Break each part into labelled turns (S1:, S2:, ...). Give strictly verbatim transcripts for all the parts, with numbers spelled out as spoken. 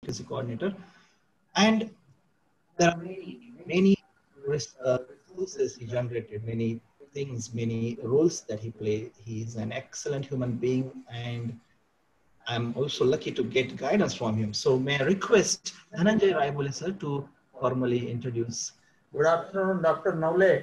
S1: Q C coordinator. And there are many, many uh, resources he generated, many things, many roles that he played. He is an excellent human being, and I'm also lucky to get guidance from him. So may I request Dhananjay Raibole sir to formally introduce.
S2: Good afternoon, Doctor Naule.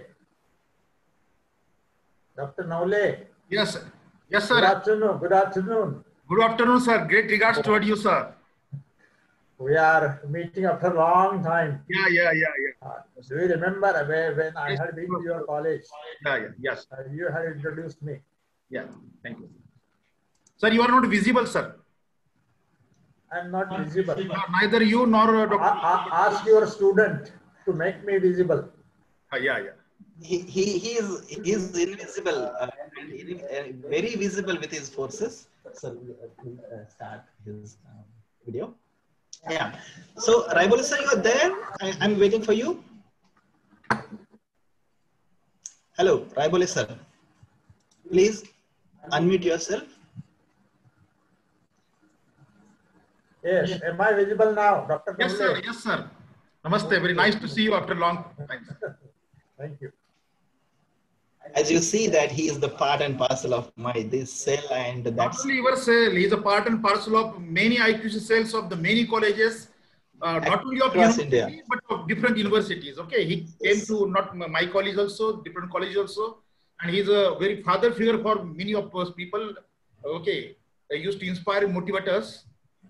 S2: Doctor Naule.
S3: Yes, sir. Yes, sir.
S2: Good afternoon. Good afternoon.
S3: Good afternoon, sir. Great regards toward you, sir.
S2: We are meeting after a long time.
S3: Yeah, yeah, yeah, yeah.
S2: Uh, do you remember where, when I
S3: Yes,
S2: had been to your college?
S3: Yeah, yeah, yes.
S2: Uh, you had introduced me.
S3: Yeah, thank you. Sir, you are not visible, sir.
S2: I am not visible.
S3: No, neither you nor uh, Doctor
S2: A- ask your student to make me visible.
S3: Uh, yeah, yeah.
S1: He, he, he is he is invisible uh, and in, uh, very visible with his forces. So we'll uh, start his um, video. Yeah. So Raibole sir, you are there? I, I'm waiting for you. Hello, Raibole sir. Please unmute yourself.
S2: Yes. Am I visible now, Doctor
S3: Yes,
S2: Naule?
S3: sir. Yes, sir. Namaste. Very nice to see you after long time.
S2: Thank you.
S1: As you see that he is the part and parcel of my this cell, and
S3: Not
S1: that's
S3: only your cell, he is a part and parcel of many I Q C cells of the many colleges, uh, not only of
S1: across
S3: university,
S1: India.
S3: but of different universities. Okay, he came
S1: Yes.
S3: to not my college also, different colleges also, and he's a very father figure for many of those people. Okay, they used to inspire, motivate us.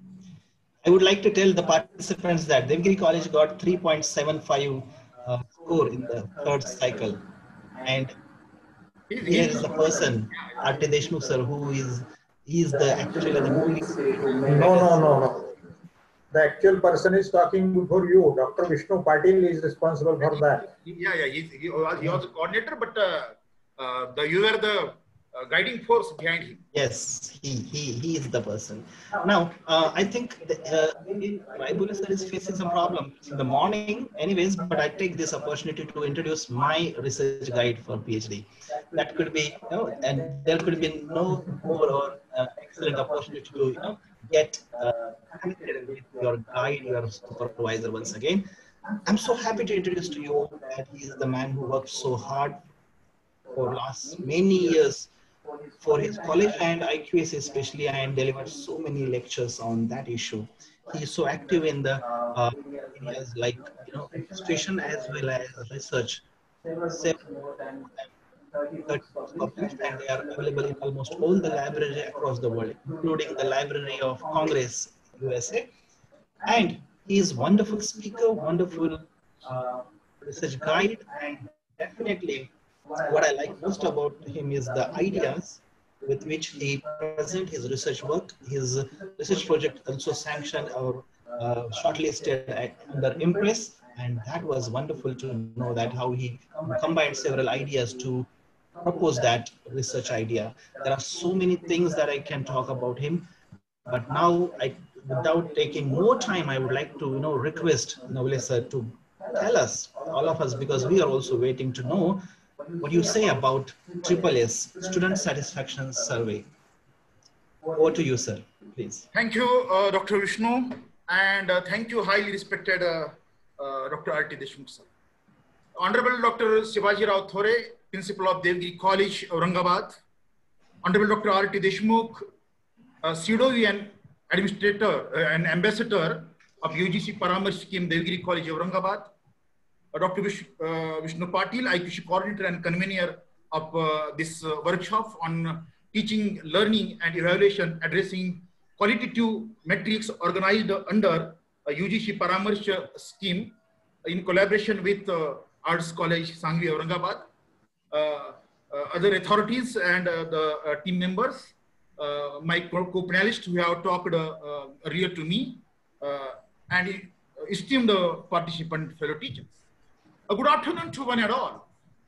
S1: I would like to tell the participants that Devgiri College got three point seven five uh, score in the third cycle, and
S3: He's,
S1: here
S3: he's
S1: is the person, R T Deshmukh sir, who is he is the actually the moving.
S2: No, no, no, no. The actual person is talking before you. Doctor Vishnu Patil is responsible for that.
S3: Yeah, yeah, he's, he was he was a coordinator, but uh, uh, the you were the uh, guiding force behind him.
S1: Yes, he he he is the person. Now, uh, I think the, uh, Raibole sir is facing some problem in the morning, anyways. But I take this opportunity to introduce my research guide for PhD. That could be, you know, and there could be no more or uh, excellent opportunity to, you know, get uh, connected with your guide, your supervisor once again. I'm so happy to introduce to you that he is the man who worked so hard for last many years for his college and I Q S especially, and delivered so many lectures on that issue. He is so active in the uh, areas like, you know, administration as well as research. Several thirty books published, and they are available in almost all the libraries across the world, including the Library of Congress, U S A. And he is wonderful speaker, wonderful uh, research guide, and definitely what I like most about him is the ideas with which he present his research work. His research project also sanctioned or uh, shortlisted at, under Impress, and that was wonderful to know that how he combined several ideas to propose that research idea. There are so many things that I can talk about him, but now, I, without taking more time, I would like to, you know, request Naule sir to tell us, all of us, because we are also waiting to know what you say about Triple S, Student Satisfaction Survey. Over to you, sir, please.
S3: Thank you, uh, Doctor Vishnu, and uh, thank you, highly respected uh, uh, Doctor R T Deshmukh sir. Honorable Doctor Shivaji Rao Thore, Principal of Devgiri College, Aurangabad. Honorable Doctor R T Deshmukh, uh, C D O E and Administrator uh, and Ambassador of U G C Paramarsh Scheme, Devgiri College, Aurangabad. Uh, Doctor Vish, uh, Vishnu Patil, I Q C Coordinator and Convener of uh, this uh, workshop on teaching, learning and evaluation addressing qualitative metrics organized under a U G C Paramarsh scheme in collaboration with uh, Arts College, Sangvi, Aurangabad. Uh, uh, other authorities and uh, the uh, team members, uh, my co-panelists who have talked uh, uh, earlier to me, uh, and esteemed uh, participant fellow teachers. A good afternoon to one and all.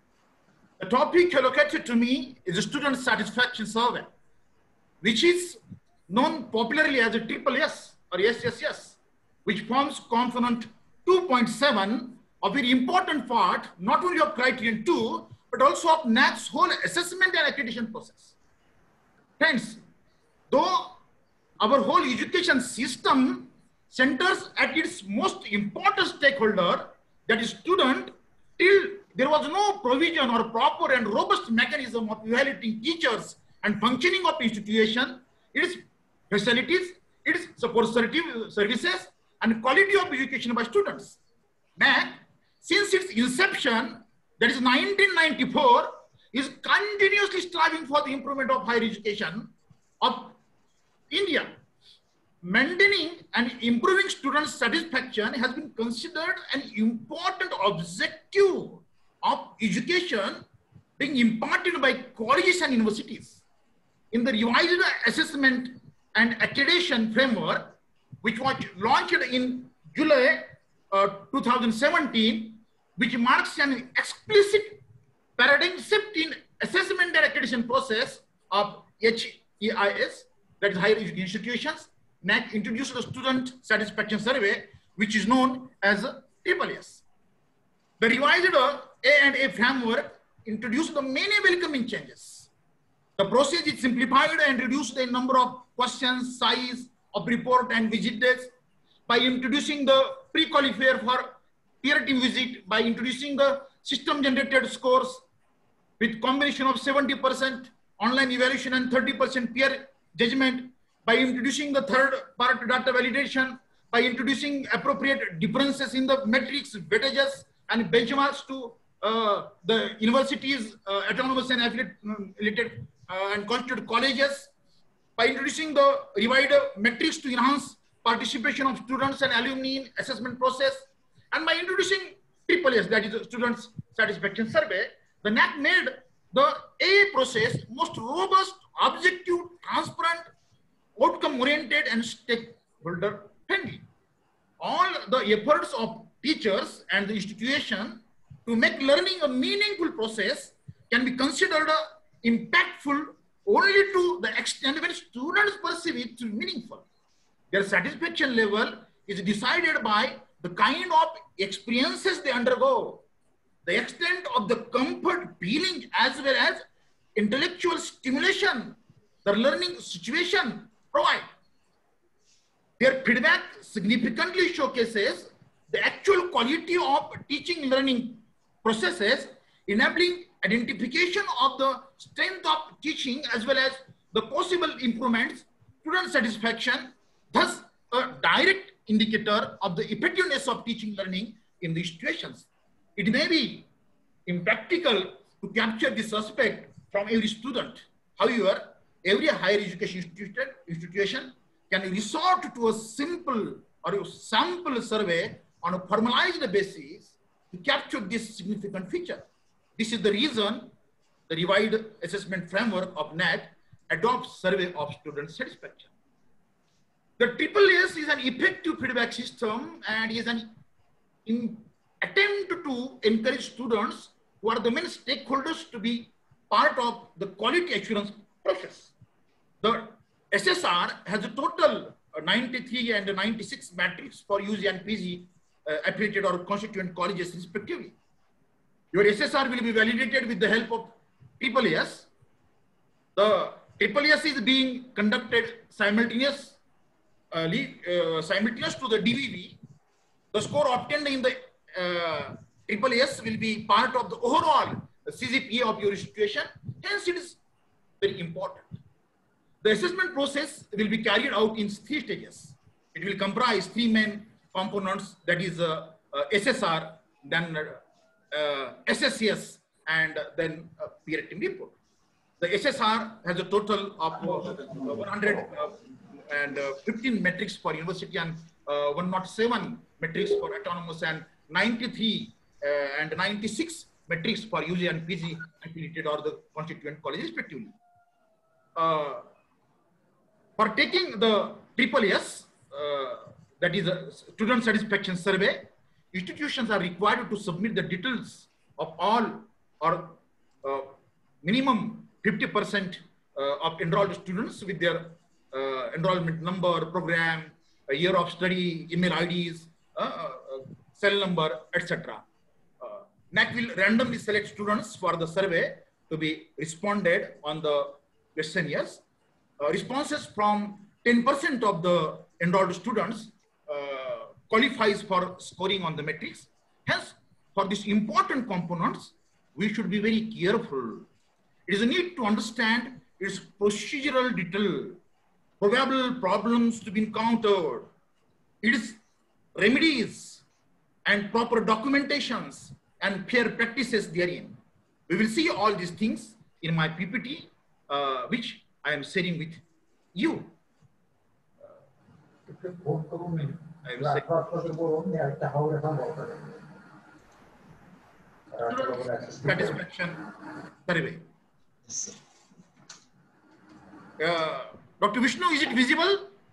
S3: The topic allocated to me is a student satisfaction survey, which is known popularly as a triple S or S S S, which forms component two point seven, a very important part, not only of criterion two, but also of N A A C's whole assessment and accreditation process. Hence, though our whole education system centers at its most important stakeholder, that is student, till there was no provision or proper and robust mechanism of evaluating teachers and functioning of institution, its facilities, its support services, and quality of education by students. N A C, since its inception, that is nineteen ninety-four, is continuously striving for the improvement of higher education of India. Maintaining and improving student satisfaction has been considered an important objective of education being imparted by colleges and universities. In the revised assessment and accreditation framework, which was launched in July uh, two thousand seventeen, which marks an explicit paradigm shift in assessment and accreditation process of H E I S, that is higher education institutions. N A C introduced the Student Satisfaction Survey, which is known as Triple S. The revised A and A framework introduced the many welcoming changes. The process is simplified and reduced the number of questions, size of report and visit dates by introducing the pre-qualifier for peer team visit, by introducing the system generated scores with combination of seventy percent online evaluation and thirty percent peer judgment, by introducing the third part data validation, by introducing appropriate differences in the metrics, weightages, and benchmarks to uh, the universities, uh, autonomous and affiliated uh, and constituted colleges, by introducing the revised metrics to enhance participation of students and alumni in assessment process, and by introducing Triple S, that is the Students Satisfaction Survey. The N A C made the A process most robust, objective, transparent, outcome-oriented, and stakeholder-friendly. All the efforts of teachers and the institution to make learning a meaningful process can be considered uh, impactful only to the extent when students perceive it to be meaningful. Their satisfaction level is decided by the kind of experiences they undergo, the extent of the comfort feeling, as well as intellectual stimulation the learning situation provide. Their feedback significantly showcases the actual quality of teaching learning processes, enabling identification of the strength of teaching as well as the possible improvements, student satisfaction, thus a direct indicator of the effectiveness of teaching learning in these situations. It may be impractical to capture this aspect from every student. However, every higher education institution, institution can resort to a simple or a sample survey on a formalized basis to capture this significant feature. This is the reason the revised assessment framework of N A C adopts survey of student satisfaction. The Triple S is an effective feedback system and is an in attempt to encourage students who are the main stakeholders to be part of the quality assurance process. The S S R has a total ninety-three and ninety-six metrics for U G and P G uh, affiliated or constituent colleges respectively. Your S S R will be validated with the help of Triple S. The Triple S is being conducted simultaneous, uh, uh, simultaneous to the D V V. The score obtained in the uh, Triple S will be part of the overall C G P A of your institution. Hence, it is very important. The assessment process will be carried out in three stages. It will comprise three main components, that is uh, uh, S S R, then uh, S S C S, and then uh, peer team report. The S S R has a total of uh, one hundred fifteen metrics for university and uh, one hundred seven metrics for autonomous and ninety-three uh, and ninety-six metrics for U G and P G affiliated or the constituent colleges respectively. Uh, for taking the Triple S, uh, that is a student satisfaction survey, institutions are required to submit the details of all or uh, minimum fifty percent uh, of enrolled students with their uh, enrollment number, program, a year of study, email I Ds, uh, uh, cell number, et cetera. Uh, N A C will randomly select students for the survey to be responded on the questionnaires. Uh, responses from ten percent of the enrolled students uh, qualifies for scoring on the metrics. Hence, for these important components, we should be very careful. It is a need to understand its procedural detail, probable problems to be encountered, its remedies and proper documentations and fair practices therein. We will see all these things in my P P T, uh, which I am sharing with you. I will say. Satisfaction survey.
S1: Yes, sir.
S3: Uh, Doctor Vishnu, is it visible?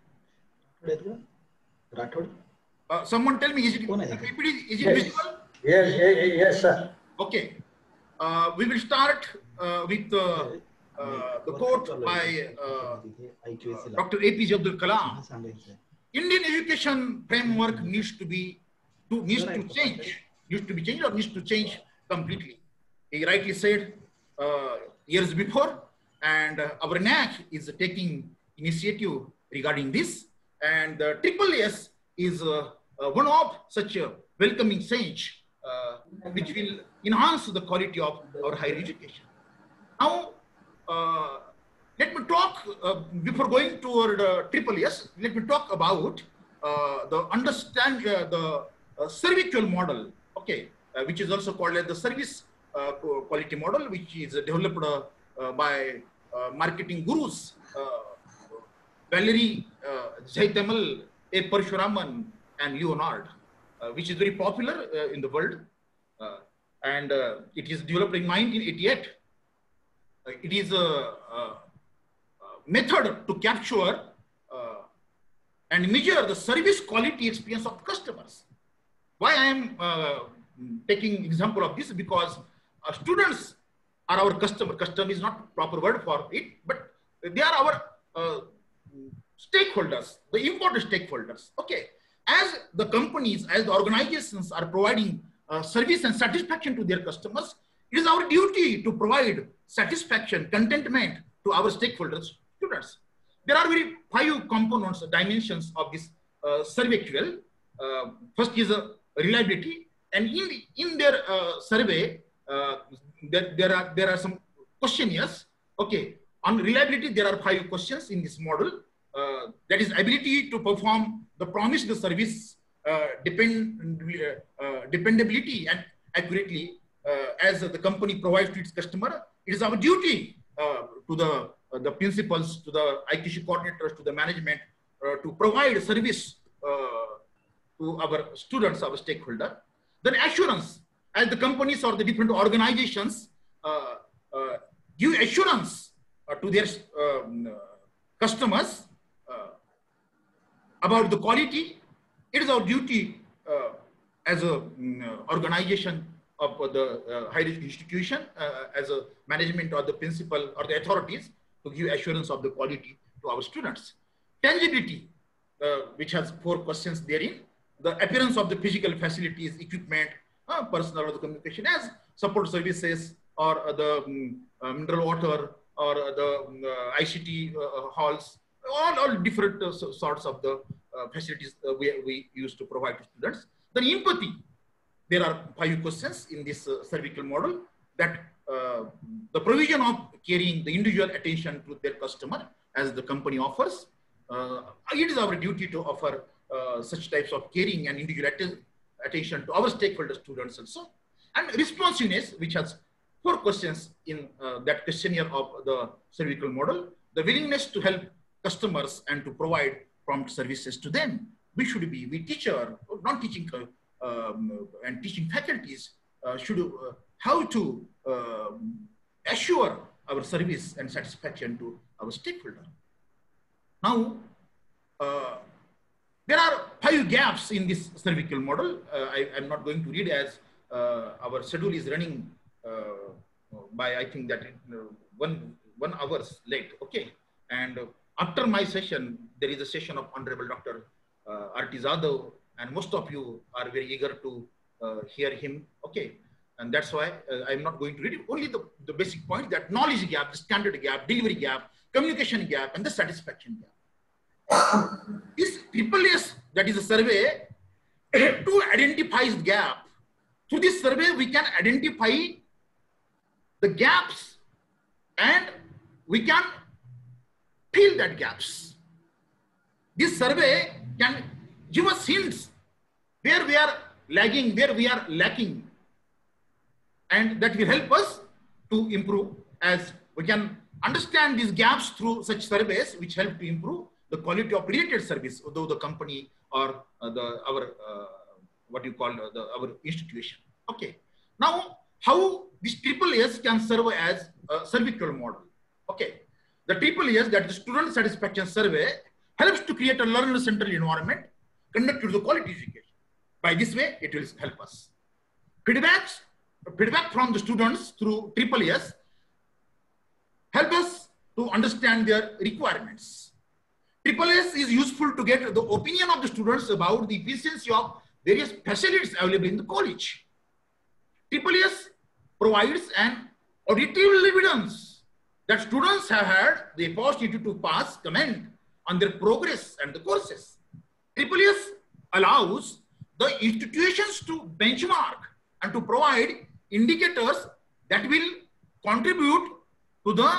S1: Rathod?
S3: Uh, someone tell me, is it,
S1: Kaun hai?
S3: P P T, is it
S2: Yes.
S3: visible?
S2: Yes, yes, yes, sir.
S3: Okay. Uh, we will start uh, with uh, uh, the quote by uh, Doctor A P J Abdul Kalam. Indian education framework needs to be to needs to change, needs to be changed or needs to change completely. He rightly said uh, years before, and uh, our N A C is taking initiative regarding this, and the Triple S is uh, uh, one of such a welcoming change uh, which will enhance the quality of our higher education. Now, uh, let me talk, uh, before going toward uh, Triple S, let me talk about uh, the understand, uh, the uh, servicual model, okay, uh, which is also called as the service uh, quality model, which is developed uh, uh, by uh, marketing gurus, uh, Valerie uh, Zaitamal, A. Parshuraman, and Leonard, uh, which is very popular uh, in the world. Uh, and uh, it is developed in nineteen eighty-eight. Uh, it is a, a, a method to capture uh, and measure the service quality experience of customers. Why I am uh, taking example of this? Because uh, students are our customer. Customer is not proper word for it, but they are our uh, stakeholders, the important stakeholders. Okay, as the companies, as the organizations are providing uh, service and satisfaction to their customers, it is our duty to provide satisfaction, contentment to our stakeholders, students. There are very five components, dimensions of this uh, servicual. Uh, first is uh, reliability, and in in their uh, survey, uh, there, there are there are some questionnaires. Okay, on reliability, there are five questions in this model. Uh, that is ability to perform the promised service, uh, depend, uh, dependability and accurately uh, as the company provides to its customer. It is our duty uh, to the, uh, the principals, to the I Q C coordinators, to the management uh, to provide service uh, to our students, our stakeholder. Then assurance, as the companies or the different organizations uh, uh, give assurance uh, to their um, customers about the quality. It is our duty uh, as a um, organization of uh, the uh, higher institution, uh, as a management or the principal or the authorities, to give assurance of the quality to our students. Tangibility, uh, which has four questions therein. The appearance of the physical facilities, equipment, uh, personal or the communication, as support services or uh, the um, uh, mineral water or uh, the um, uh, I C T uh, halls, all, all different uh, sorts of the uh, facilities uh, we, we use to provide to students. Then empathy, there are five questions in this uh, cervical model, that uh, the provision of carrying the individual attention to their customer as the company offers. Uh, it is our duty to offer uh, such types of caring and individual att attention to our stakeholder students also. And responsiveness, which has four questions in uh, that questionnaire of the cervical model. The willingness to help customers and to provide prompt services to them. We should be, we teacher, non-teaching uh, um, and teaching faculties uh, should uh, how to uh, assure our service and satisfaction to our stakeholder. Now, uh, there are five gaps in this cervical model. Uh, I am not going to read, as uh, our schedule is running uh, by, I think that uh, one, one hours late, okay. And uh, after my session, there is a session of Honorable Doctor Uh, R T Zadav, and most of you are very eager to uh, hear him, okay. And that's why uh, I'm not going to read it. Only the, the basic point, that knowledge gap, the standard gap, delivery gap, communication gap, and the satisfaction gap. This triple S, that is a survey, to identify the gap. Through this survey, we can identify the gaps and we can fill that gaps. This survey can give us hints where we are lagging, where we are lacking, and that will help us to improve, as we can understand these gaps through such surveys which help to improve the quality of related service, although the company or uh, the our uh, what you call uh, the our institution. Okay. Now, how this triple S can serve as a servicular model? Okay. The triple S, that the student satisfaction survey, helps to create a learner-centered environment conducive to the quality education. By this way, it will help us. Feedbacks, feedback from the students through triple S help us to understand their requirements. Triple S is useful to get the opinion of the students about the efficiency of various facilities available in the college. Triple S provides an auditive evidence that students have had the opportunity to pass comment on their progress and the courses. Triple S allows the institutions to benchmark and to provide indicators that will contribute to the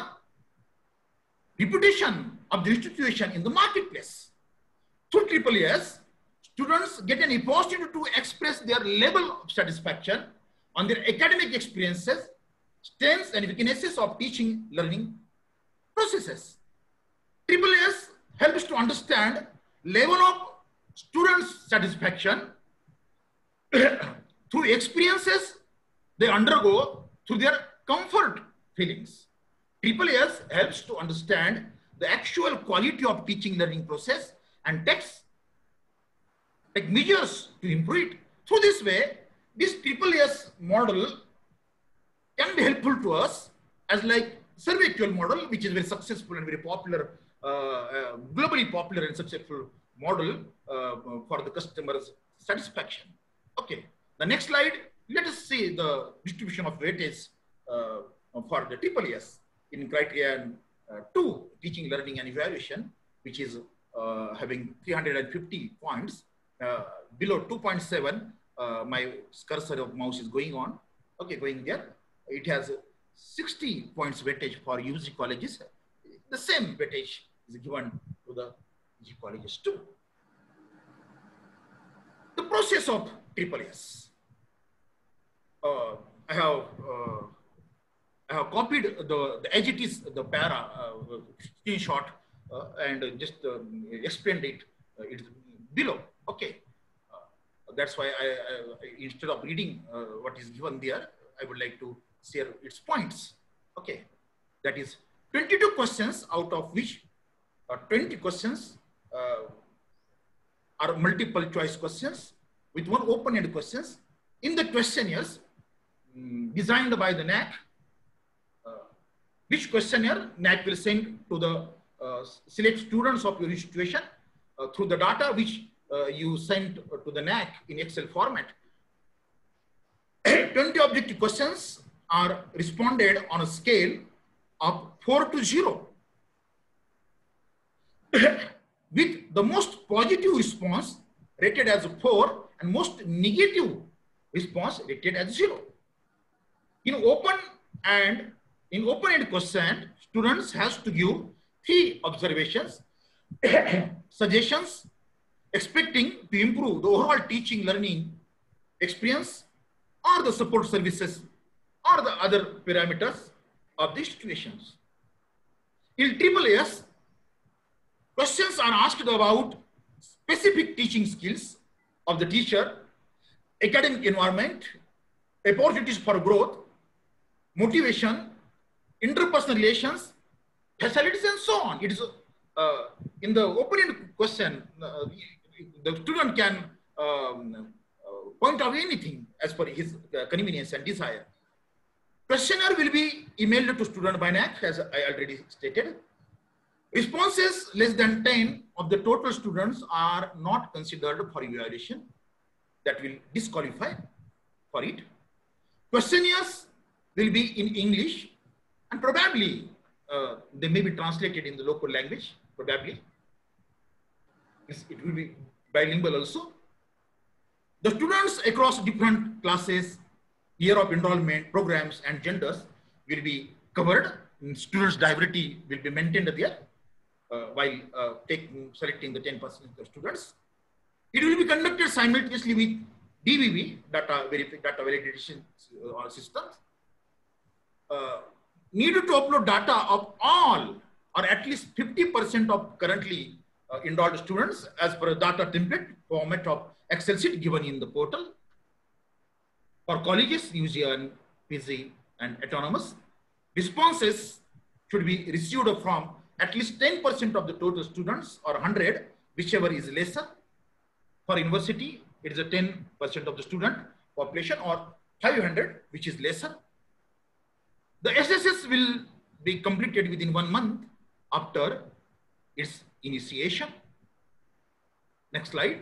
S3: reputation of the institution in the marketplace. Through triple S, students get an opportunity to express their level of satisfaction on their academic experiences, strengths and weaknesses of teaching learning processes. Triple S helps to understand level of students' satisfaction through experiences they undergo through their comfort feelings. Triple S helps to understand the actual quality of teaching learning process and takes take measures to improve it. Through this way, this triple S model can be helpful to us as like servicular model, which is very successful and very popular, uh, uh, globally popular and successful model uh, for the customer's satisfaction. Okay, the next slide, let us see the distribution of weightage uh, for the triple S in criterion uh, two, teaching, learning and evaluation, which is uh, having three hundred fifty points. Uh, below two point seven, uh, my cursor of mouse is going on. Okay, going there. It has sixty points weightage for U G colleges. The same weightage is given to the U G colleges too. The process of triple S. Uh, I have uh, I have copied the, the as it is the para uh, screenshot uh, and just uh, explained it. Uh, it's below. Okay, uh, that's why I, I instead of reading uh, what is given there, I would like to share its points. Okay, that is twenty-two questions, out of which uh, twenty questions uh, are multiple choice questions with one open-ended questions. In the questionnaires um, designed by the N A C, uh, which questionnaire N A C will send to the uh, select students of your institution uh, through the data which uh, you send to the N A C in Excel format. twenty objective questions are responded on a scale of four to zero. With the most positive response rated as a four and most negative response rated as zero. In open and in open-ended question, students has to give three observations, suggestions, expecting to improve the overall teaching learning experience or the support services or the other parameters of the situations. In triple S, questions are asked about specific teaching skills of the teacher, academic environment, opportunities for growth, motivation, interpersonal relations, facilities, and so on. It is uh, in the open-ended question, uh, the student can um, uh, point out anything as per his uh, convenience and desire. Questionnaire will be emailed to student by N A C, as I already stated. Responses less than ten of the total students are not considered for evaluation. That will disqualify for it. Questionnaires will be in English and probably uh, they may be translated in the local language, probably. It will be bilingual also. The students across different classes, year of enrollment, programs, and genders will be covered. Students' diversity will be maintained there uh, while uh, taking, selecting the ten percent of the students. It will be conducted simultaneously with D V V, data, data validation uh, systems. Uh, needed to upload data of all or at least fifty percent of currently uh, enrolled students as per a data template format of Excel sheet given in the portal. For colleges, U G and P G and autonomous, responses should be received from at least ten percent of the total students or one hundred, whichever is lesser. For university, it is a ten percent of the student population or five hundred, which is lesser. The S S S will be completed within one month after its initiation. Next slide.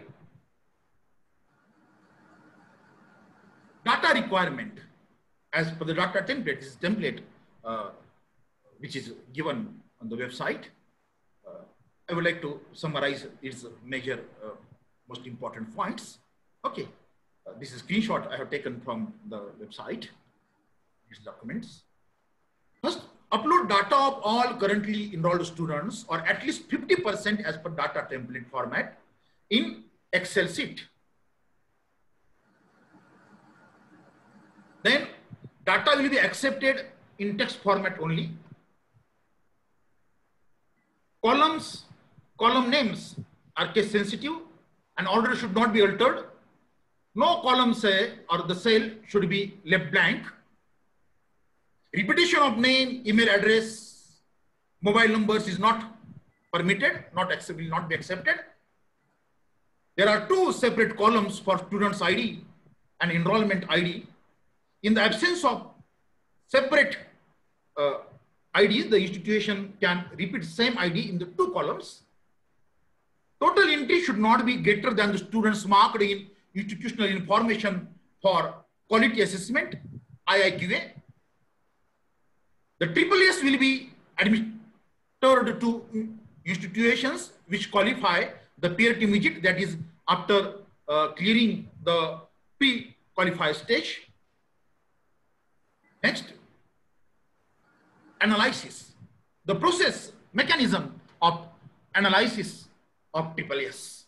S3: Data requirement. As per the data template, this template uh, which is given on the website. Uh, I would like to summarize its major uh, most important points. Okay, uh, this is a screenshot I have taken from the website, these documents. First, upload data of all currently enrolled students or at least fifty percent as per data template format in Excel sheet. Then data will be accepted in text format only. Columns, column names are case sensitive and order should not be altered. No column say or the cell should be left blank. Repetition of name, email address, mobile numbers is not permitted, not accept, will not be accepted. There are two separate columns for student's I D and enrollment I D. In the absence of separate uh, I Ds, the institution can repeat same I D in the two columns. Total entry should not be greater than the students marked in institutional information for quality assessment, I I Q A. The triple S will be administered to institutions which qualify the peer team visit, that is after uh, clearing the pre-qualified stage. Next, analysis. The process mechanism of analysis of triple S.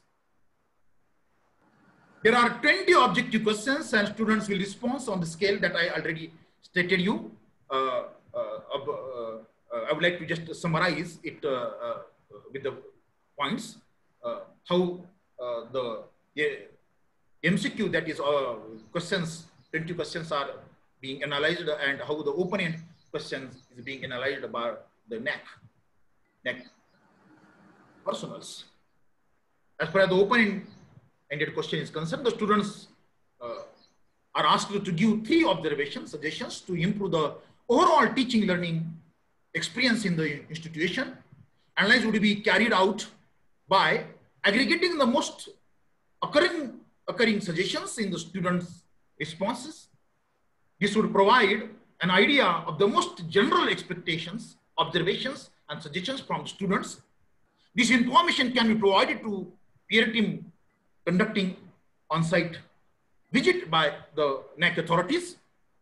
S3: There are twenty objective questions and students will respond on the scale that I already stated you. Uh, uh, uh, uh, I would like to just summarize it uh, uh, with the points. Uh, how uh, the yeah, M C Q, that is uh, questions, twenty questions are being analyzed and how the open-end questions is being analyzed by the N A C, N A C personals. As far as the open-ended question is concerned, the students uh, are asked to give three observations, suggestions to improve the overall teaching learning experience in the institution. Analysis would be carried out by aggregating the most occurring, occurring suggestions in the students' responses. This would provide an idea of the most general expectations, observations, and suggestions from students. This information can be provided to peer team conducting on-site visit by the N A C authorities.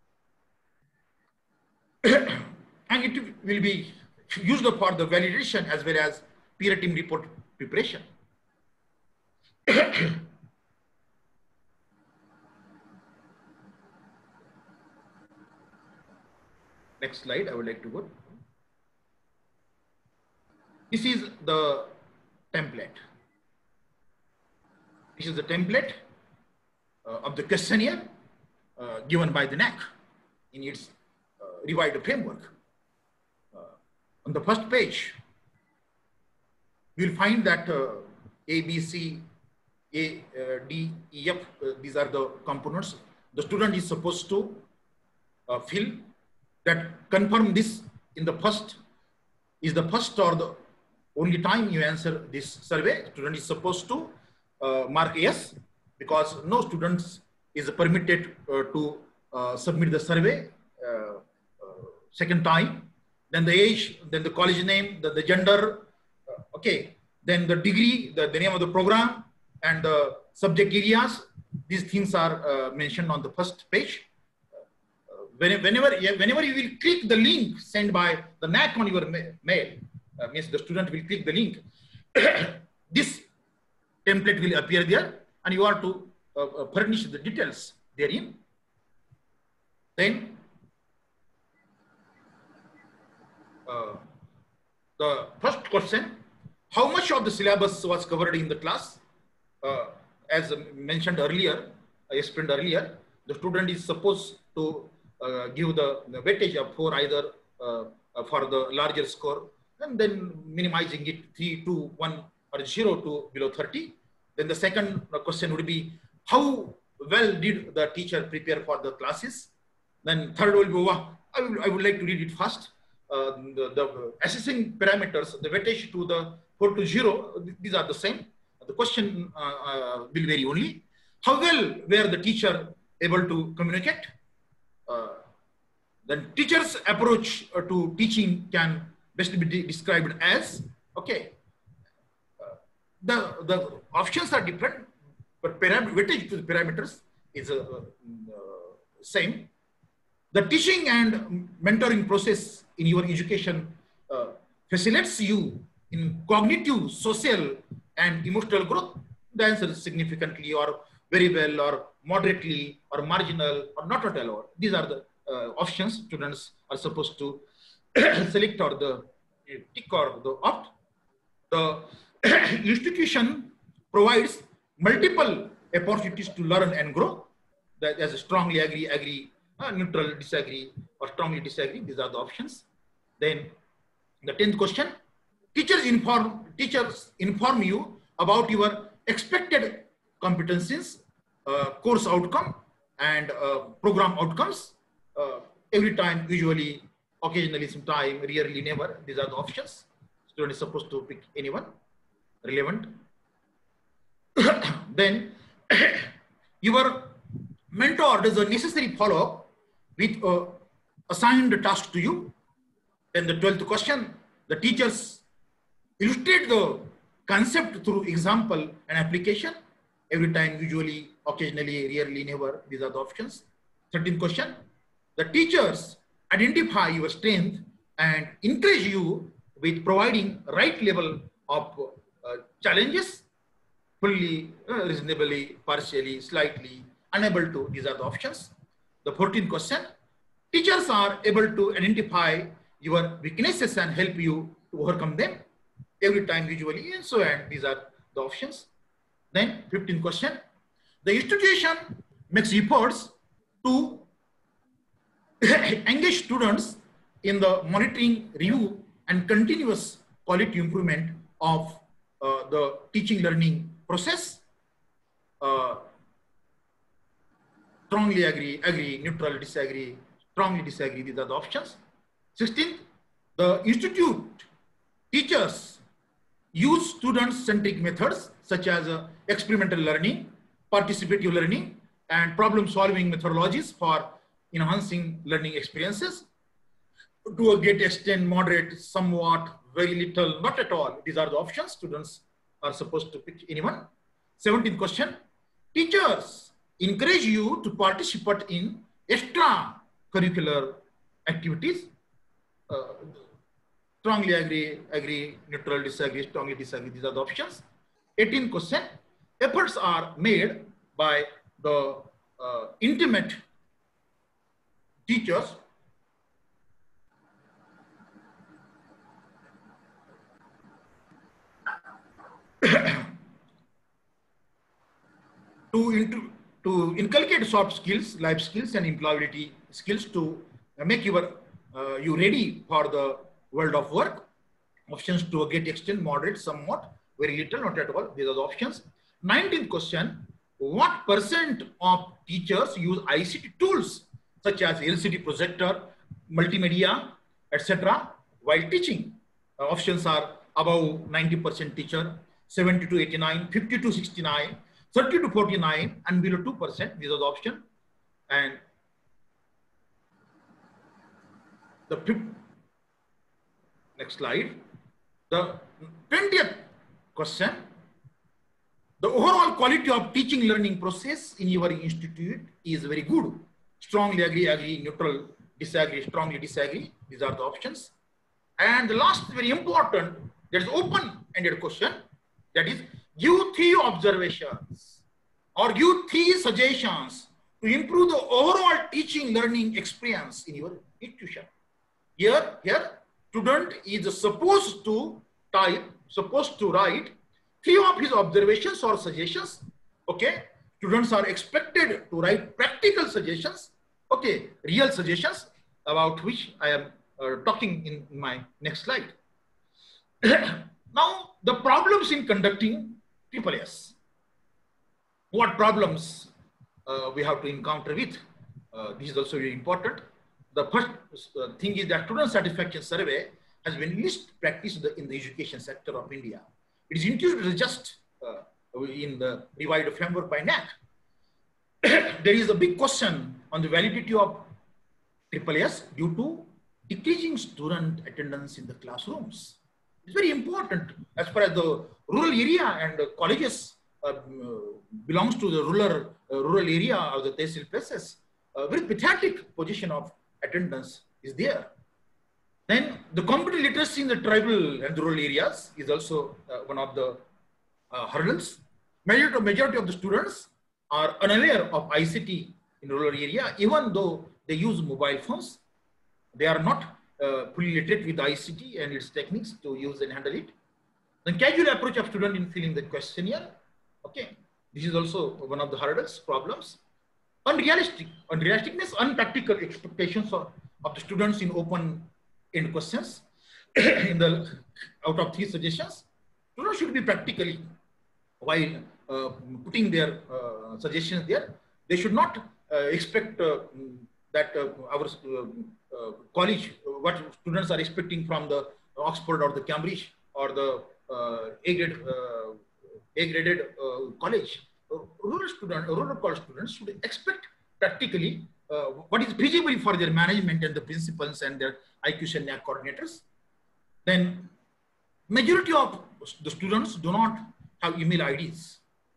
S3: And it will be used for the validation as well as peer team report preparation. Next slide, I would like to go. This is the template. This is the template uh, of the questionnaire uh, given by the N A C in its uh, revised framework. Uh, on the first page, you will find that uh, A, B, C, A, uh, D, E, F, uh, these are the components. The student is supposed to uh, fill that, confirm this in the first, is the first or the only time you answer this survey. Student is supposed to uh, mark yes, because no students is permitted uh, to uh, submit the survey uh, uh, second time. Then the age, then the college name, the, the gender. Uh, okay, then the degree, the, the name of the program, and the subject areas. These things are uh, mentioned on the first page. Uh, whenever, whenever you will click the link sent by the N A C on your ma mail, uh, means the student will click the link, this template will appear there, and you are to uh, uh, furnish the details therein. Then uh, the first question, how much of the syllabus was covered in the class? Uh, as mentioned earlier, I explained earlier, the student is supposed to uh, give the, the weightage of for either uh, for the larger score, and then minimizing it three to one or zero to below thirty. Then the second question would be, how well did the teacher prepare for the classes? Then third will be, I, will, I would like to read it first. Uh, the, the assessing parameters, the weightage to the four to zero, these are the same. The question uh, uh, will vary only. How well were the teacher able to communicate? Uh, then teacher's approach uh, to teaching can best be de described as, okay, uh, the, the options are different, but weightage to the parameters is uh, uh, same. The teaching and mentoring process in your education uh, facilitates you in cognitive, social, and emotional growth. The answer is significantly, or very well, or moderately, or marginal, or not at all. These are the uh, options students are supposed to select, or the tick, or the opt. The institution provides multiple opportunities to learn and grow. That as strongly agree, agree, uh, neutral, disagree, or strongly disagree. These are the options. Then the tenth question, teachers inform, teachers inform you about your expected competencies, uh, course outcome, and uh, program outcomes. Uh, every time, usually, occasionally, sometime, rarely, never. These are the options. Student is supposed to pick anyone relevant. Then your mentor does a necessary follow-up with uh, assigned task to you. Then the twelfth question, the teachers illustrate the concept through example and application. Every time, usually, occasionally, rarely, never. These are the options. thirteenth question, the teachers identify your strength and encourage you with providing right level of uh, challenges, fully, uh, reasonably, partially, slightly, unable to. These are the options. The fourteenth question, teachers are able to identify your weaknesses and help you to overcome them. Every time, usually, and so on. These are the options. Then fifteenth question, the institution makes efforts to engage students in the monitoring, review, and continuous quality improvement of uh, the teaching learning process. Uh, strongly agree, agree, neutral, disagree, strongly disagree. These are the options. sixteenth, the institute teachers use student-centric methods such as uh, experimental learning, participative learning, and problem-solving methodologies for enhancing learning experiences. To a great extent, moderate, somewhat, very little, not at all. These are the options. Students are supposed to pick anyone. seventeenth question, teachers encourage you to participate in extracurricular activities. Uh, strongly agree, agree, neutral, disagree, strongly disagree. These are the options. eighteenth question, efforts are made by the uh, intimate teachers to, into, to inculcate soft skills, life skills, and employability skills to make your, uh, you ready for the world of work. Options to a great extent, moderate, somewhat, very little, not at all. These are the options. nineteenth question, what percent of teachers use I C T tools such as L C D projector, multimedia, et cetera while teaching? Uh, options are above ninety percent teacher, seventy to eighty-nine, fifty to sixty-nine, thirty to forty-nine, and below two percent. These are the options. And the next slide, the twentieth question. The overall quality of teaching learning process in your institute is very good. Strongly agree, agree, neutral, disagree, strongly disagree. These are the options. And the last very important, there is open-ended question. That is, give three observations or give three suggestions to improve the overall teaching learning experience in your institution. Here, here, student is supposed to type, supposed to write three of his observations or suggestions. Okay, students are expected to write practical suggestions. Okay, real suggestions about which I am uh, talking in, in my next slide. Now, the problems in conducting triple S. What problems uh, we have to encounter with? Uh, this is also very important. The first uh, thing is that student satisfaction survey has been least practiced in the education sector of India. It is introduced just uh, in the revised framework by N A C. There is a big question on the validity of triple S due to decreasing student attendance in the classrooms. It's very important as far as the rural area and the colleges uh, belongs to the rural, uh, rural area of the tehsil places. A very pathetic position of attendance is there. Then the computer literacy in the tribal and rural areas is also uh, one of the uh, hurdles. Majority, majority of the students are unaware of I C T in rural area, even though they use mobile phones. They are not uh, fully literate with I C T and its techniques to use and handle it. The casual approach of student in filling the questionnaire. Okay, this is also one of the hurdles, problems. Unrealistic, unrealisticness, unpractical expectations of, of the students in open-end questions. In the out of three suggestions, students should be practically, while uh, putting their uh, suggestions there, they should not uh, expect uh, that uh, our uh, uh, college, uh, what students are expecting from the Oxford or the Cambridge or the uh, A-grade, uh, A-graded uh, college. Uh, rural student, rural college students should expect practically uh, what is feasible for their management and the principals and their I Q C and N A C coordinators. Then majority of the students do not have email I Ds.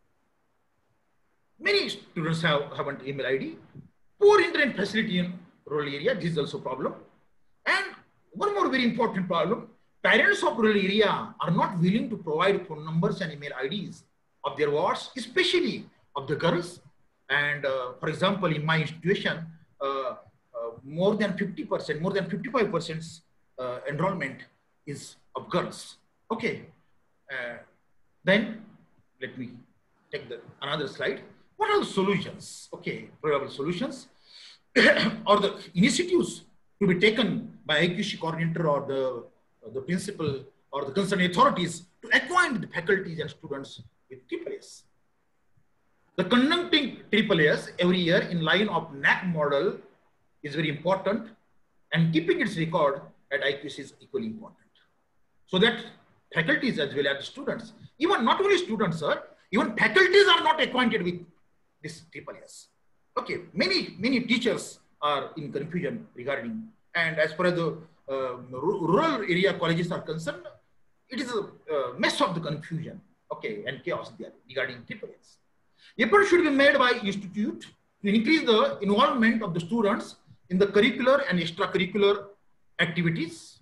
S3: Many students have haven't email I D. Poor internet facility in rural area, this is also a problem. And one more very important problem, parents of rural area are not willing to provide phone numbers and email I Ds of their wards, especially of the girls. And uh, for example, in my institution, uh, uh, more than fifty percent, more than fifty-five percent uh, enrollment is of girls. Okay. Uh, then let me take the another slide. What are the solutions? Okay, probable solutions or the initiatives to be taken by I Q C coordinator or the, or the principal or the concerned authorities to acquaint the faculties and students with triple S. The conducting triple S every year in line of N A C model is very important, and keeping its record at I Q C is equally important. So that faculties as well as students, even not only students, sir, even faculties are not acquainted with this triple S. Okay, many, many teachers are in confusion regarding, and as far as the uh, rural area colleges are concerned, it is a uh, mess of the confusion, okay, and chaos there regarding triple S. Effort should be made by institute to increase the involvement of the students in the curricular and extracurricular activities.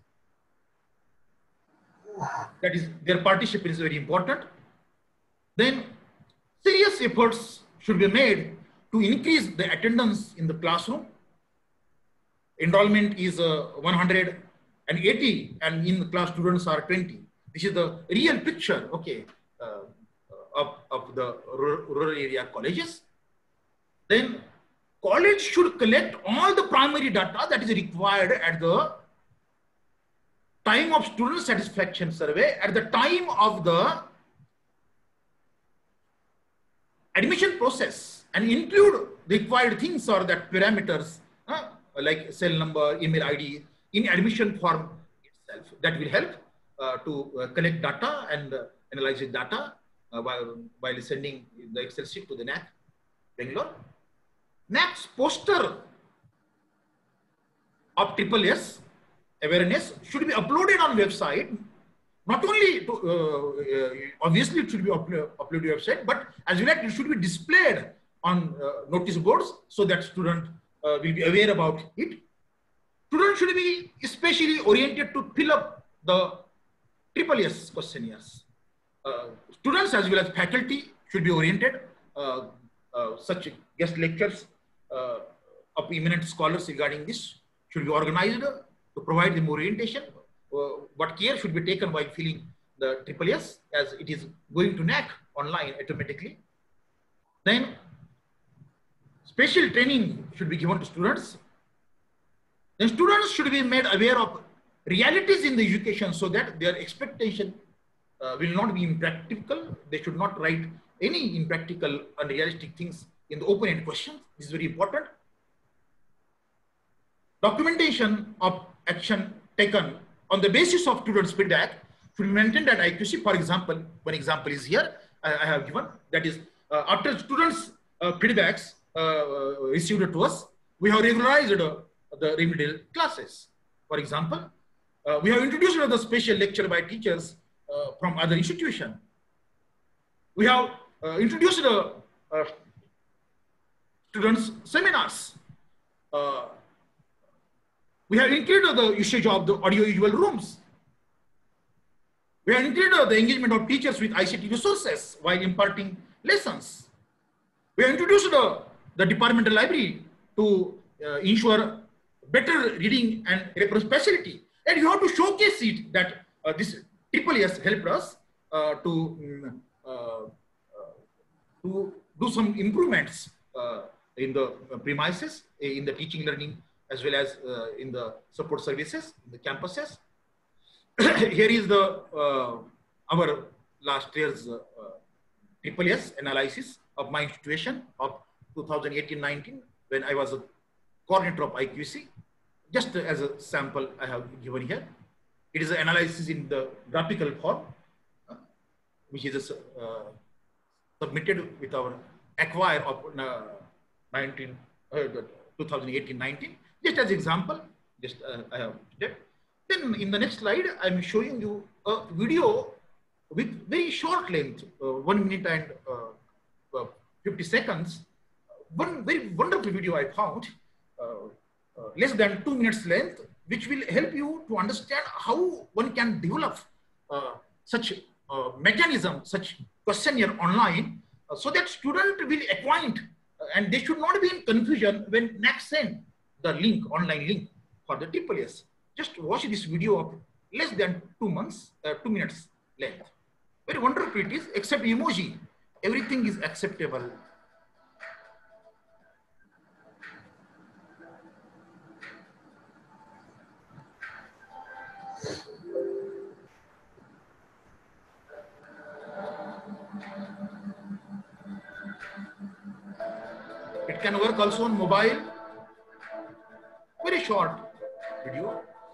S3: That is, their participation is very important. Then serious efforts should be made to increase the attendance in the classroom. Enrollment is uh, one hundred eighty and in the class students are twenty. This is the real picture, okay, uh, of, of the rural area colleges. Then college should collect all the primary data that is required at the time of student satisfaction survey, at the time of the admission process, and include the required things or that parameters uh, like cell number, email I D in admission form itself. That will help uh, to uh, collect data and uh, analyze the data uh, while, while sending the Excel sheet to the N A C Bangalore. N A C's poster of triple S awareness should be uploaded on website not only to, uh, uh, obviously it should be uploaded upload to your website, but as well as it should be displayed on uh, notice boards so that student uh, will be aware about it. Students should be especially oriented to fill up the triple S questionnaires. Uh, students as well as faculty should be oriented. Uh, uh, such guest lectures uh, of eminent scholars regarding this should be organized to provide them orientation. Uh, what care should be taken while filling the triple S, as it is going to N A C online automatically. Then special training should be given to students. Then students should be made aware of realities in the education so that their expectation uh, will not be impractical. They should not write any impractical, unrealistic things in the open-end questions. This is very important. Documentation of action taken on the basis of students' feedback should be maintained at I Q C. For example, one example is here, I, I have given, that is uh, after students' uh, feedbacks uh, received to us, we have regularized uh, the remedial classes. For example, uh, we have introduced the special lecture by teachers uh, from other institutions. We have uh, introduced the uh, students' seminars. Uh, we have increased the usage of the audio-visual rooms. We have increased the engagement of teachers with I C T resources while imparting lessons. We have introduced the, the departmental library to uh, ensure better reading and reference facility. And you have to showcase it that uh, this triple S helped us uh, to, um, uh, uh, to do some improvements uh, in the premises, in the teaching learning, as well as uh, in the support services, in the campuses. Here is the uh, our last year's uh, triple S analysis of my situation of two thousand eighteen nineteen when I was a coordinator of I Q C. Just as a sample I have given here. It is an analysis in the graphical form, uh, which is uh, submitted with our acquire of uh, nineteen, uh, twenty eighteen nineteen. Just as example, just uh, I have did. Then in the next slide, I'm showing you a video with very short length, uh, one minute and uh, uh, fifty seconds. One very wonderful video I found. Uh, Uh, less than two minutes length, which will help you to understand how one can develop uh, such uh, mechanism, such questionnaire online, uh, so that student will acquaint uh, and they should not be in confusion when next send the link, online link for the triple S. Just watch this video of less than two months, uh, two minutes length. Very wonderful it is, except emoji. Everything is acceptable. It can work also on mobile. Very short video.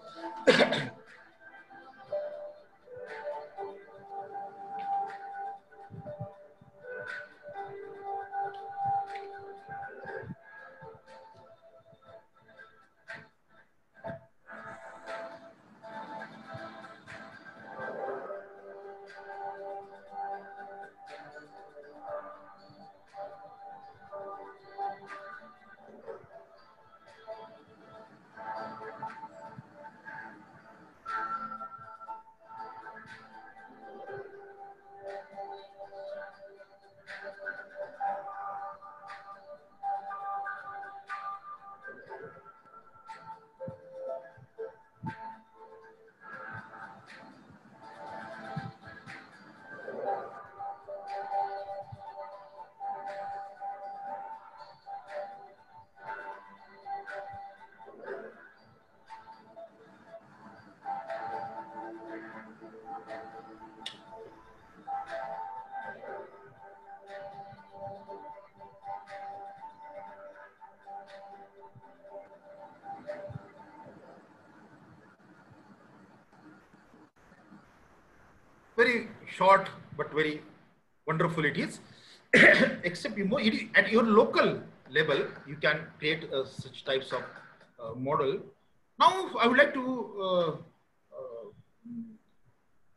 S3: Very short, but very wonderful it is. Except you know, it is, at your local level, you can create uh, such types of uh, model. Now, I would like to uh, uh,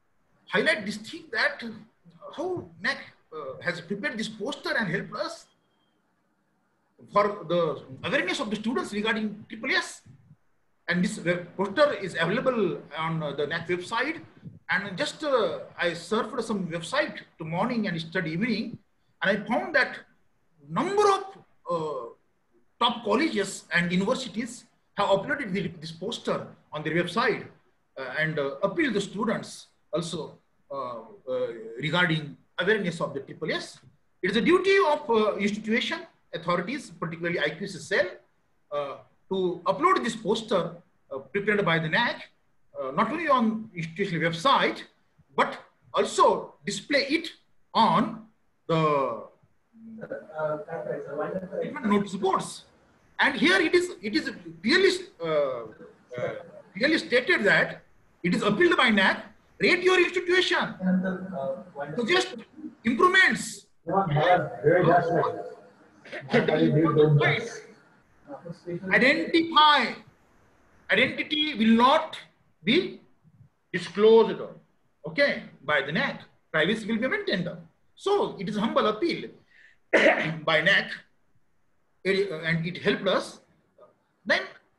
S3: highlight this thing that how N A C uh, has prepared this poster and helped us for the awareness of the students regarding triple S. And this web poster is available on uh, the N A C website. And just uh, I surfed some website to morning and study evening, and I found that number of uh, top colleges and universities have uploaded the, this poster on their website uh, and uh, appeal the students also uh, uh, regarding awareness of the triple S. It is a duty of uh, institution authorities, particularly I Q C cell, uh, to upload this poster uh, prepared by the N A C. Uh, not only on institutional website, but also display it on the notice boards. And here it is, it is clearly, uh, uh, clearly stated that it is appealed by N A C, rate your institution, suggest improvements. Identify, identity will not be disclosed, okay, by the N A C. Privacy will be maintained. So it is humble appeal by N A C, and it helped us. Then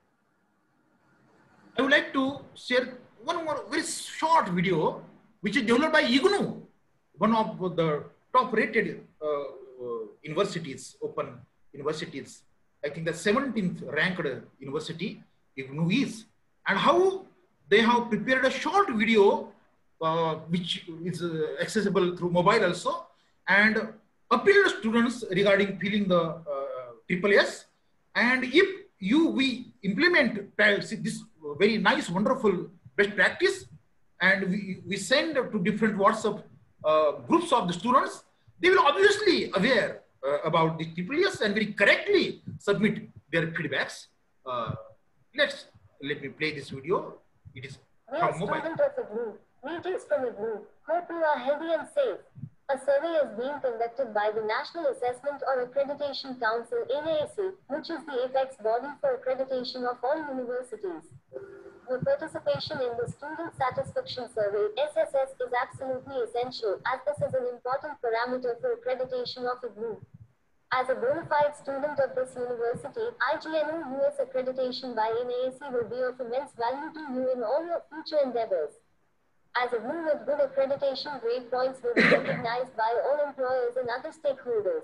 S3: I would like to share one more very short video, which is developed by I G N U, one of the top-rated uh, uh, universities, open universities. I think the seventeenth ranked university I G N U is, and how they have prepared a short video uh, which is uh, accessible through mobile also, and appeal students regarding filling the uh, triple S. And if you we implement this very nice, wonderful best practice, and we, we send to different WhatsApp uh, groups of the students, they will obviously aware uh, about the triple S and very correctly submit their feedbacks. Uh, let's let me play this video. It is from mobile.
S4: Student of I G N U. Greetings from I G N U. Hope you are healthy and safe. A survey is being conducted by the National Assessment or Accreditation Council N A A C, which is the apex body for accreditation of all universities. The participation in the Student Satisfaction Survey S S S is absolutely essential, as this is an important parameter for accreditation of I G N U. As a bona fide student of this university, I G N U U S accreditation by N A A C will be of immense value to you in all your future endeavors. As I G N U with good accreditation grade points will be recognized by all employers and other stakeholders.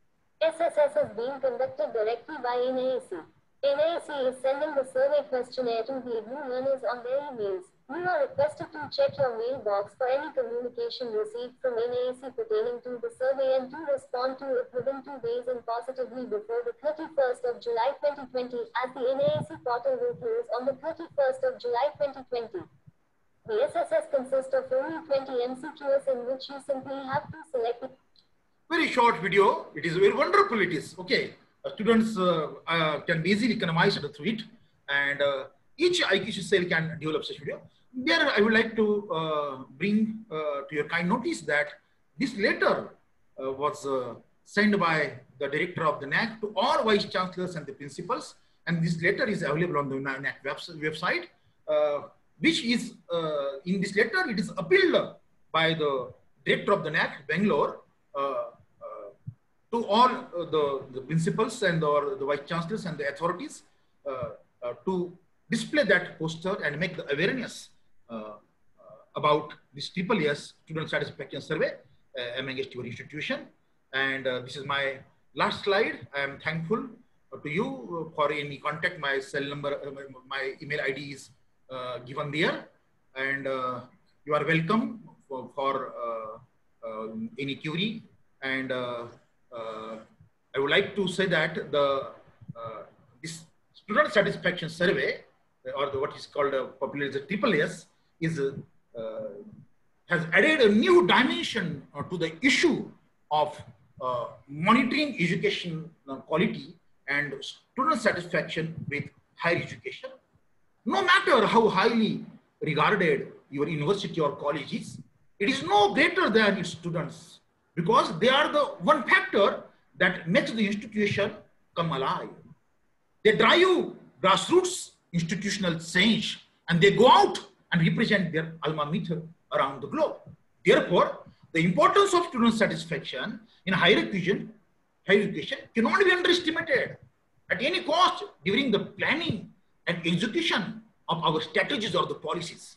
S4: S S S is being conducted directly by N A A C. N A A C is sending the survey questionnaire to the I G N U learners on their emails. You are requested to check your mailbox for any communication received from N A A C pertaining to the survey and to respond to it within two days and positively before the thirty-first of July twenty twenty, as the N A A C portal will close on the thirty-first of July twenty twenty. The S S S consists of only twenty M C Qs in which you simply have to select it.
S3: Very short video. It is very wonderful. It is okay. Uh, students uh, uh, can be easily economized through it, and uh, each I Q C cell can develop such video. Here, I would like to uh, bring uh, to your kind notice that this letter uh, was uh, sent by the director of the N A C to all vice chancellors and the principals, and this letter is available on the N A C website. Uh, which is uh, in this letter, it is appealed by the director of the N A C, Bangalore, uh, uh, to all uh, the, the principals and or the vice chancellors and the authorities uh, uh, to display that poster and make the awareness uh, uh, about this triple S student satisfaction survey uh, amongst your institution. And uh, this is my last slide. I am thankful uh, to you for any contact. My cell number, uh, my, my email I D is Uh, given there, and uh, you are welcome for, for uh, uh, any query. And uh, uh, I would like to say that the uh, this student satisfaction survey, or the, what is called a popular as a triple S, is uh, has added a new dimension uh, to the issue of uh, monitoring education uh, quality and student satisfaction with higher education. No matter how highly regarded your university or college is, it is no greater than its students, because they are the one factor that makes the institution come alive. They drive grassroots institutional change, and they go out and represent their alma mater around the globe. Therefore, the importance of student satisfaction in higher education, higher education cannot be underestimated at any cost during the planning and execution of our strategies or the policies.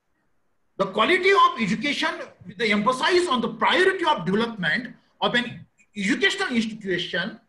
S3: The quality of education with the emphasis on the priority of development of an educational institution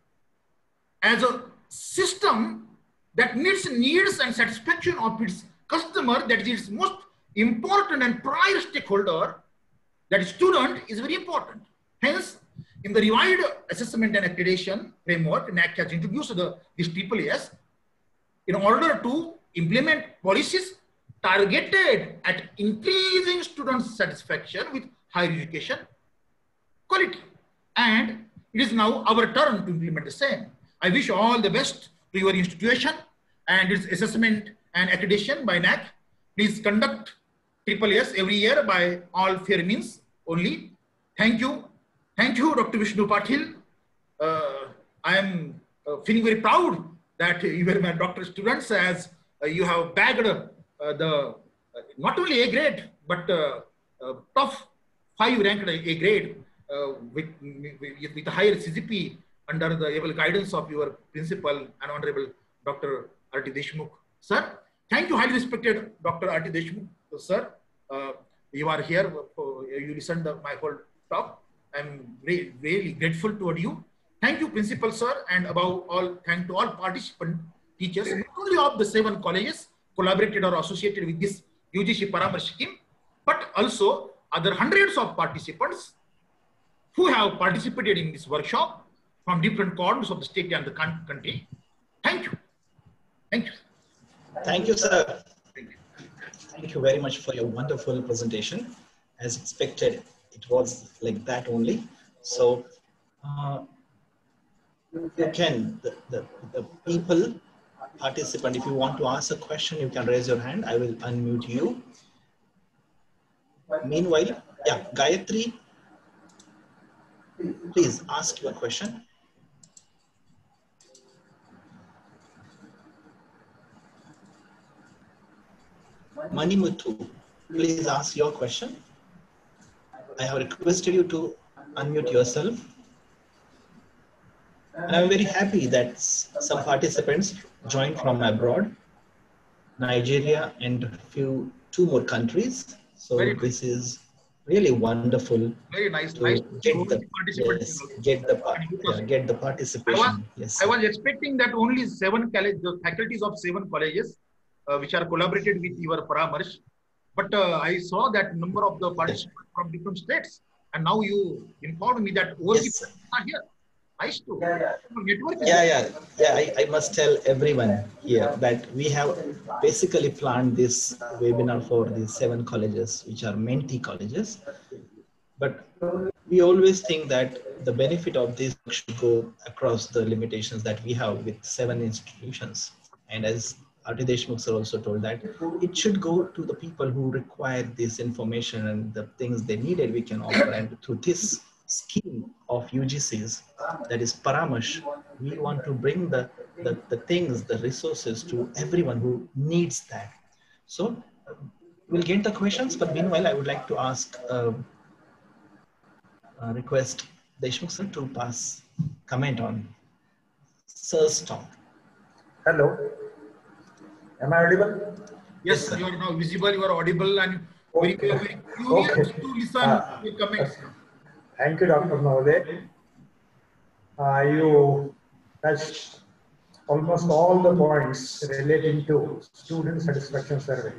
S3: as a system that meets needs and satisfaction of its customer, that is its most important and prior stakeholder, that student, is very important. Hence, in the revised assessment and accreditation framework, N A A C has introduced the, this triple A S in order to implement policies targeted at increasing student satisfaction with higher education quality. And it is now our turn to implement the same. I wish all the best to your institution and its assessment and accreditation by N A A C. Please conduct triple A S every year by all fair means only. Thank you. Thank you, Doctor Vishnu Patil. Uh, I am uh, feeling very proud that you were my doctor students, as uh, you have bagged uh, the uh, not only A grade, but uh, uh, top five ranked A grade uh, with, with, with a higher C G P under the able guidance of your principal and Honorable Doctor R T Deshmukh, sir. Thank you, highly respected Doctor R T Deshmukh, sir. Uh, you are here, uh, you listened to my whole talk. I'm re really grateful toward you. Thank you, Principal Sir, and above all, thank to all participant teachers, not only of the seven colleges collaborated or associated with this U G C Paramarsh scheme, but also other hundreds of participants who have participated in this workshop from different corners of the state and the country. Thank you. Thank you.
S1: Thank you, sir. Thank you. Thank you very much for your wonderful presentation. As expected, it was like that only. So, uh, again, the, the, the people, participant, if you want to ask a question, you can raise your hand. I will unmute you. Meanwhile, yeah, Gayatri, please ask your question. Manimuthu, please ask your question. I have requested you to unmute yourself. And I'm very happy that some participants joined from abroad, Nigeria and a few, two more countries. So very this nice. Is really wonderful.
S3: Very nice.
S1: To
S3: nice.
S1: Get, the, yes, get, the, yeah, get the participation.
S3: I was,
S1: yes.
S3: I was expecting that only seven college, the faculties of seven colleges, uh, which are collaborated with your Paramarsh. But uh, I saw that number of the participants yes. from different states. And now you informed me that overseas yes. are here. Nice to.
S1: Yeah, yeah, yeah. yeah, yeah I, I must tell everyone here that we have basically planned this webinar for the seven colleges, which are Mentee colleges. But we always think that the benefit of this should go across the limitations that we have with seven institutions. And as R T Deshmukh sir also told that it should go to the people who require this information and the things they needed we can offer. And through this scheme of U G Cs, that is Paramarsh, we want to bring the, the, the things, the resources to everyone who needs that. So we'll get the questions, but meanwhile, I would like to ask, uh, uh, request Deshmukh sir to pass comment on Sir's talk.
S2: Hello. Am I audible?
S3: Yes, yes you are now visible, you are audible, and okay. very, very curious okay. to listen uh, to your comments.
S2: Uh, thank you, Doctor Naode. Uh, you touched almost all the points relating to student satisfaction survey.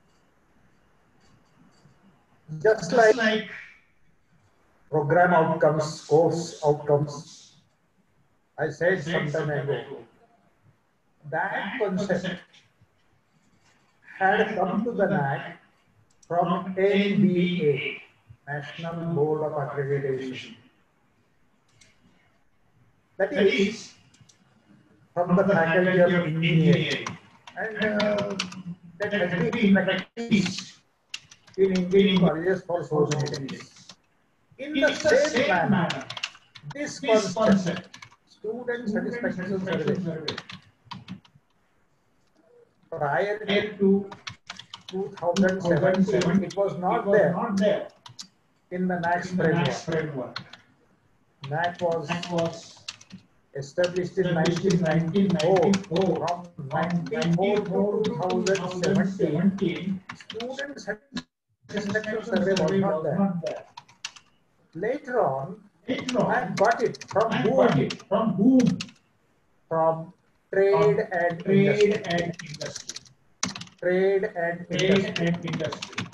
S2: Just like, like program outcomes, course outcomes, I said some time ago, that concept had come to the N A A C from N B A, National Board of Accreditation. That is from the Faculty of Engineering, and uh, that has been practiced in Indian colleges for so many years. In the same manner, this concept, student satisfaction survey, prior to two thousand seventeen, it was not there in the NAAC framework. NAAC was established in nineteen ninety-four. From ninety-four to twenty seventeen, student satisfaction survey was not there. Later on, I got it from whom?
S5: From whom?
S2: From trade and
S5: Trade
S2: industry.
S5: and industry.
S2: Trade and
S5: Trade
S2: industry.
S5: and industry.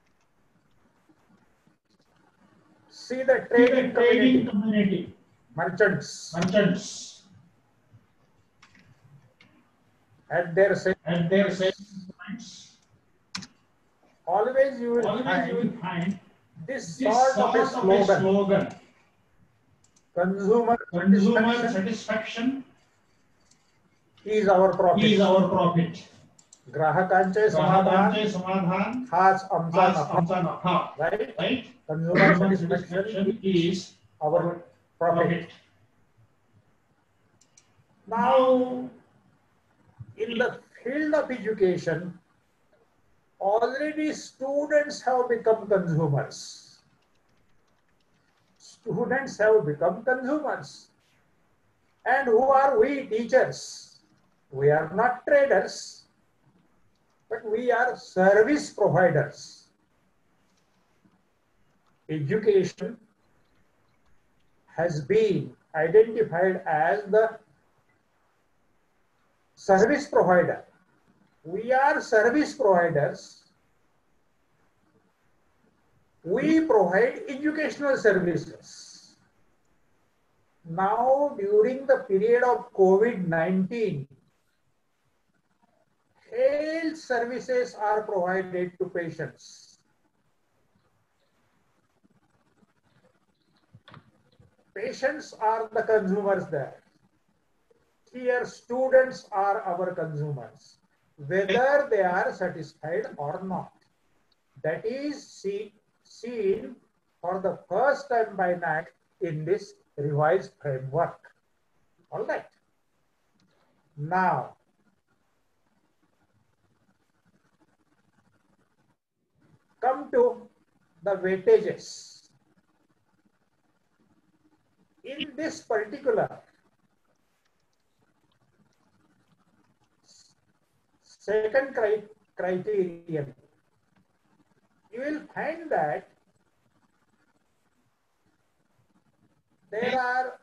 S2: See the
S5: See
S2: trading
S5: the trading
S2: community,
S5: community,
S2: merchants,
S5: merchants,
S2: at their sales,
S5: and their sales points.
S2: always you will
S5: Always
S2: find
S5: you will find
S2: this
S5: this
S2: sort
S5: sort
S2: of a
S5: of a
S2: slogan.
S5: slogan.
S2: Consumer
S5: Consumer
S2: satisfaction
S5: satisfaction
S2: is our profit.
S5: is our profit.
S2: ग्राहकांचे समाधान
S5: ग्राहकांचे समाधान
S2: हाच आमचा
S5: हाच
S2: नफा.
S5: आमचा नफा.
S2: Right?
S5: Right?
S2: Consumer
S5: Consumer
S2: satisfaction
S5: satisfaction is
S2: our
S5: our
S2: profit.
S5: profit.
S2: Now, in the field of education, already students have become consumers. Students have become consumers. And who are we, teachers? We are not traders, but we are service providers. Education has been identified as the service provider. We are service providers. We provide educational services. Now, during the period of COVID nineteen, health services are provided to patients. Patients are the consumers there. Here, students are our consumers, whether they are satisfied or not. That is see, seen for the first time by NAAC in this revised framework. All right. Now, come to the weightages. In this particular second cri criterion, you will find that there are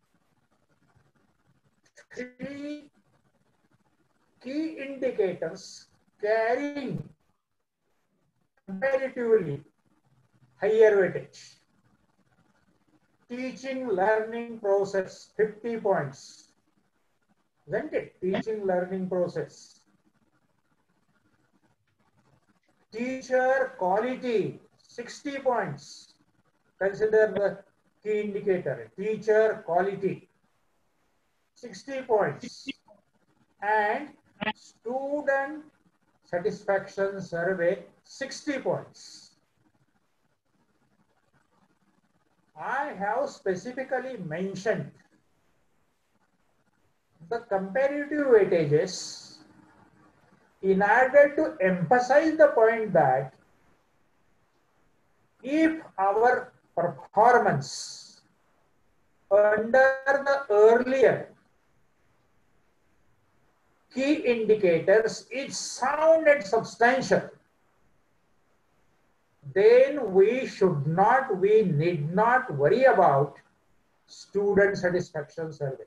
S2: three key indicators carrying comparatively higher weightage. Teaching learning process, fifty points. Isn't it? Teaching learning process. Teacher quality, sixty points. Consider the key indicator. Teacher quality, sixty points. And student satisfaction survey, sixty points. I have specifically mentioned the comparative weightages in order to emphasize the point that if our performance under the earlier key indicators is sound and substantial, then we should not, we need not worry about student satisfaction survey.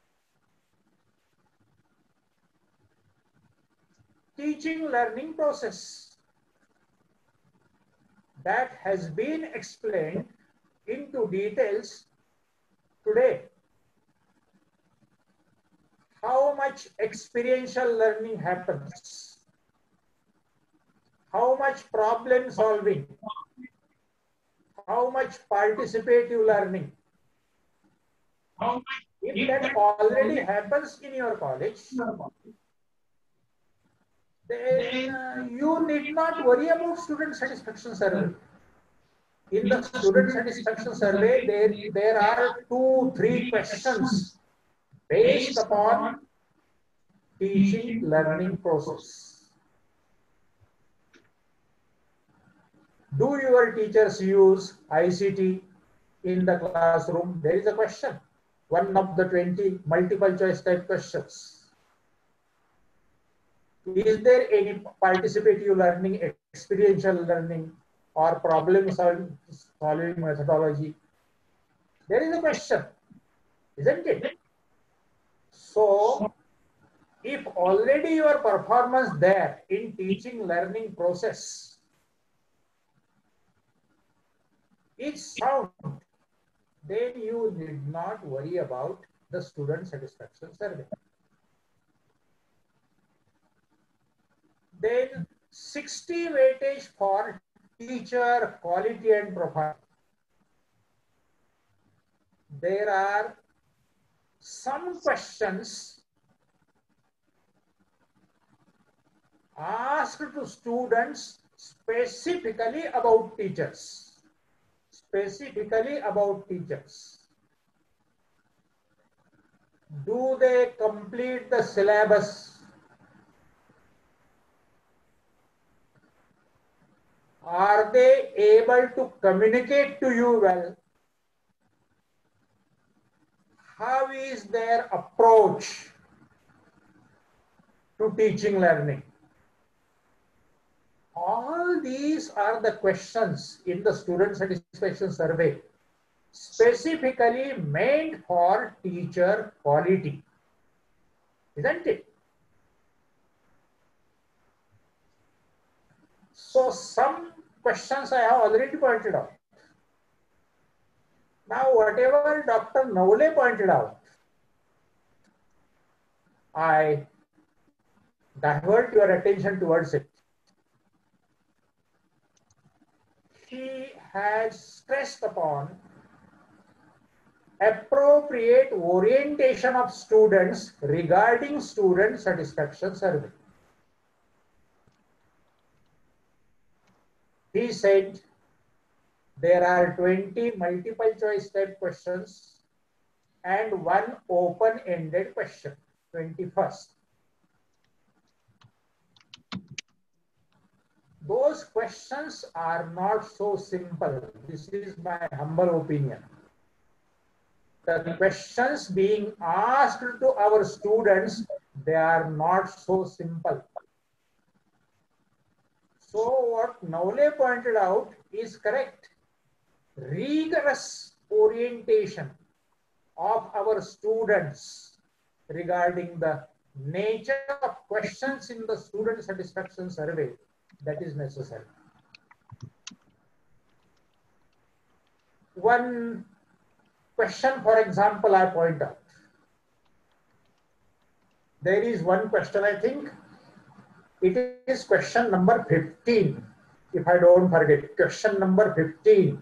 S2: Teaching learning process that has been explained into details today. How much experiential learning happens? How much problem solving? How much participative learning? If that already happens in your college, then uh, you need not worry about student satisfaction survey. In the student satisfaction survey, there, there are two, three questions based upon teaching learning process. Do your teachers use I C T in the classroom? There is a question. One of the twenty multiple choice type questions. Is there any participative learning, experiential learning, or problem solving methodology? There is a question, isn't it? So, if already your performance there in teaching learning process is sound, then you need not worry about the student satisfaction survey. Then sixty weightage for teacher quality and profile. There are some questions asked to students specifically about teachers. Specifically about teachers. Do they complete the syllabus? Are they able to communicate to you well? How is their approach to teaching learning? All these are the questions in the student satisfaction survey, specifically meant for teacher quality, isn't it? So some questions I have already pointed out. Now whatever Doctor Navle pointed out, I divert your attention towards it. He has stressed upon appropriate orientation of students regarding student satisfaction survey. He said there are twenty multiple choice type questions and one open-ended question, twenty-first. Those questions are not so simple. This is my humble opinion. The questions being asked to our students, they are not so simple. So what Navle pointed out is correct. Rigorous orientation of our students regarding the nature of questions in the student satisfaction survey, that is necessary. One question, for example, I point out. There is one question, I think. It is question number fifteen, if I don't forget. Question number fifteen.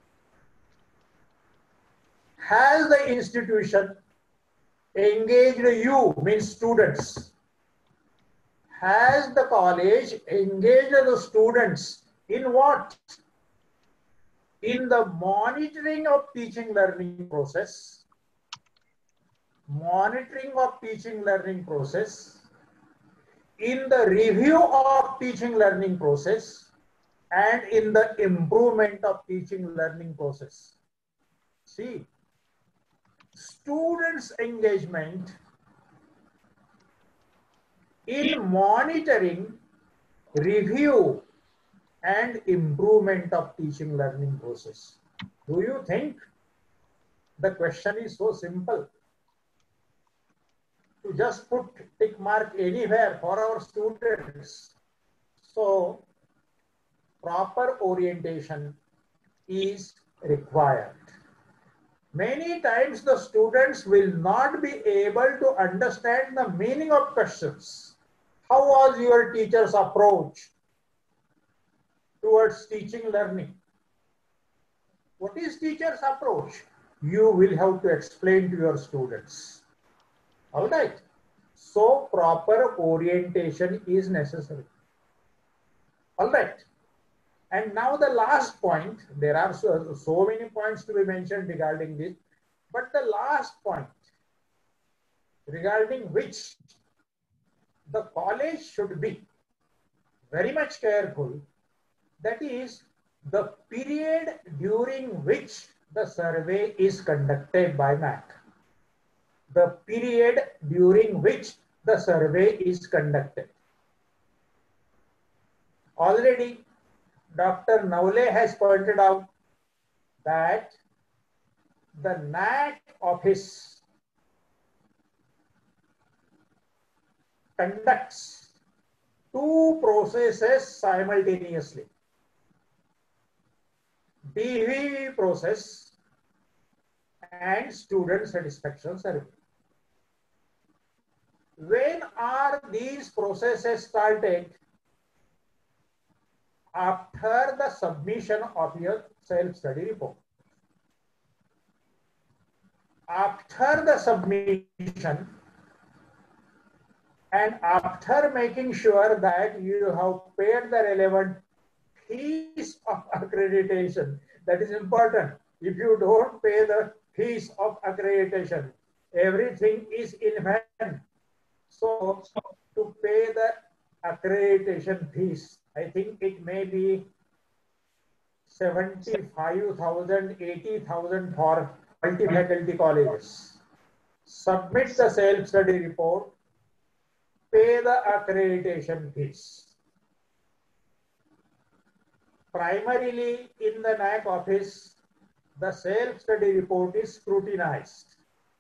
S2: Has the institution engaged you, means students? Has the college engaged the students in what? In the monitoring of teaching learning process, monitoring of teaching learning process, in the review of teaching learning process, and in the improvement of teaching learning process. See, students' engagement in monitoring, review, and improvement of teaching learning process. Do you think the question is so simple? To just put tick mark anywhere for our students. So proper orientation is required. Many times the students will not be able to understand the meaning of questions. How was your teacher's approach towards teaching learning? What is teacher's approach? You will have to explain to your students. All right. So proper orientation is necessary. All right. And now the last point, there are so, so many points to be mentioned regarding this, but the last point regarding which the college should be very much careful, that is the period during which the survey is conducted by N A C. The period during which the survey is conducted. Already, Doctor Naule has pointed out that the N A C office conducts two processes simultaneously. D V V process and student satisfaction survey. When are these processes started? After the submission of your self-study report. After the submission and after making sure that you have paid the relevant fees of accreditation, that is important. If you don't pay the fees of accreditation, everything is in vain. So to pay the accreditation fees, I think it may be seventy-five thousand, eighty thousand for multi-faculty colleges. Submit the self-study report, pay the accreditation fees. Primarily in the N A C office, the self-study report is scrutinized.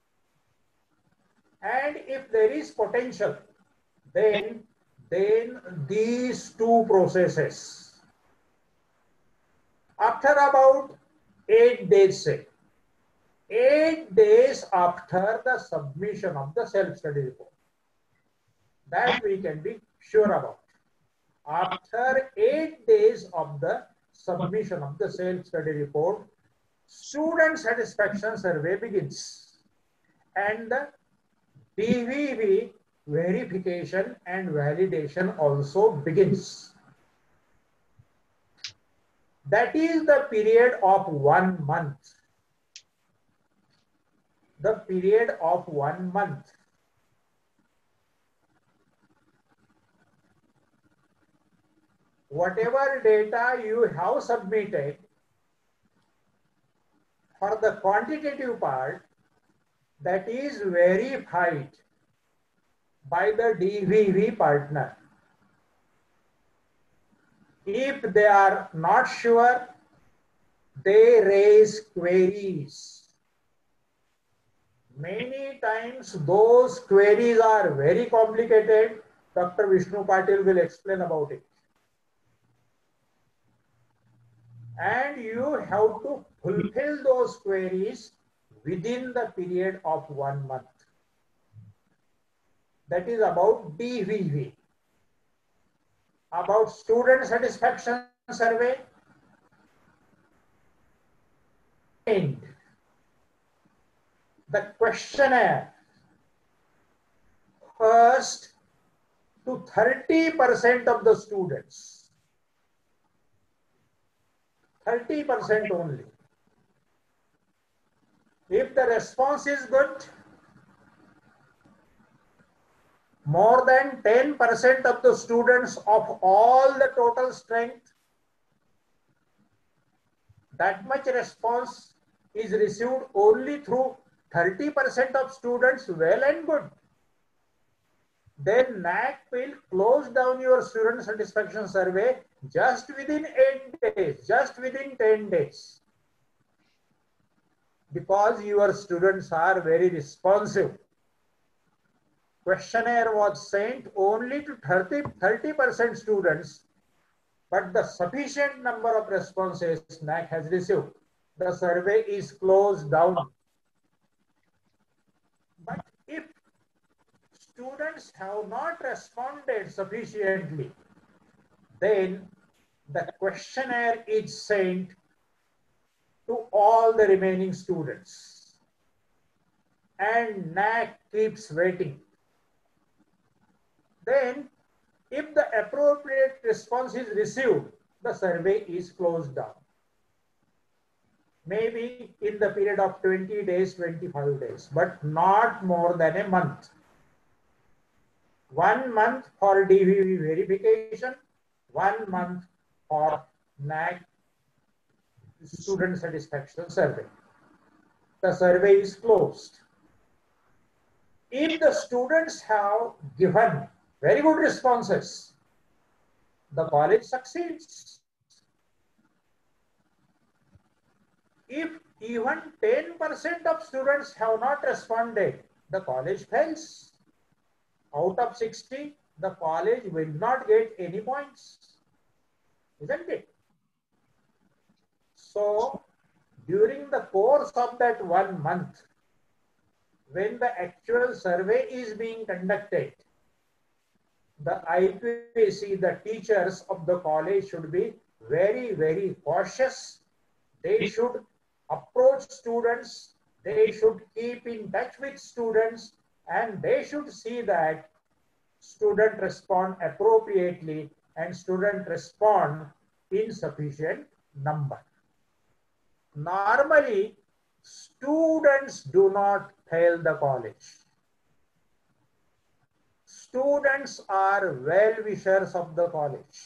S2: And if there is potential, then, then these two processes, after about eight days, say, eight days after the submission of the self-study report, that we can be sure about. After eight days of the submission of the self-study report, student satisfaction survey begins and the D V V verification and validation also begins. That is the period of one month. The period of one month. Whatever data you have submitted for the quantitative part, that is verified by the D V V partner. If they are not sure, they raise queries. Many times those queries are very complicated. Doctor Vishnu Patil will explain about it. And you have to fulfill those queries within the period of one month. That is about D V V. About student satisfaction survey. And the questionnaire first to thirty percent of the students. thirty percent only. If the response is good, more than ten percent of the students of all the total strength, that much response is received only through thirty percent of students, well and good. Then N A C will close down your student satisfaction survey just within eight days, just within ten days. Because your students are very responsive. Questionnaire was sent only to thirty percent students, but the sufficient number of responses N A C has received. The survey is closed down. But if students have not responded sufficiently, then the questionnaire is sent to all the remaining students. And N A C keeps waiting. Then, if the appropriate response is received, the survey is closed down. Maybe in the period of twenty days, twenty-five days, but not more than a month. One month for D V V verification, one month for N A C student satisfaction survey. The survey is closed. If the students have given very good responses, the college succeeds. If even ten percent of students have not responded, the college fails. Out of sixty, the college will not get any points, isn't it? So, during the course of that one month, when the actual survey is being conducted, the I Q A C, the teachers of the college should be very, very cautious. They should approach students, they should keep in touch with students, and they should see that student respond appropriately and student respond in sufficient number. Normally, students do not fail the college. Students are well-wishers of the college.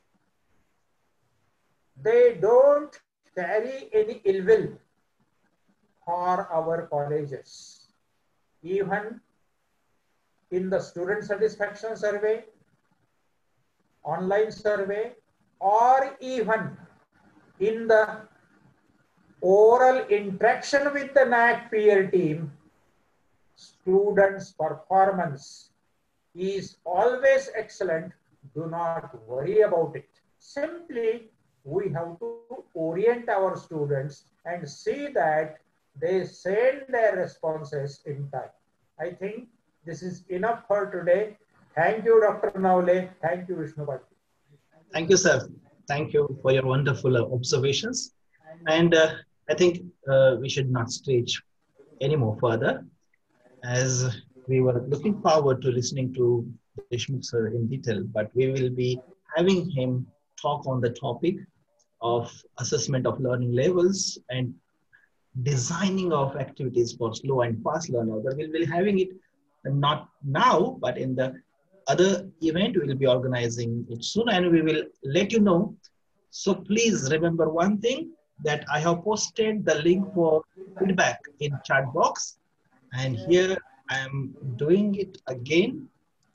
S2: They don't carry any ill will for our colleges. Even in the student satisfaction survey, online survey, or even in the oral interaction with the N A C peer team, students' performance is always excellent. Do not worry about it. Simply, we have to orient our students and see that they send their responses in time. I think this is enough for today. Thank you, Doctor Naule. Thank you, Vishnu Bhatti.
S1: Thank you, sir. Thank you for your wonderful uh, observations. And uh, I think uh, we should not stretch any more further, as we were looking forward to listening to Deshmukh sir in detail, but we will be having him talk on the topic of assessment of learning levels and designing of activities for slow and fast learners. But we'll be having it not now, but in the other event, we will be organizing it soon and we will let you know. So please remember one thing, that I have posted the link for feedback in chat box, and here I am doing it again.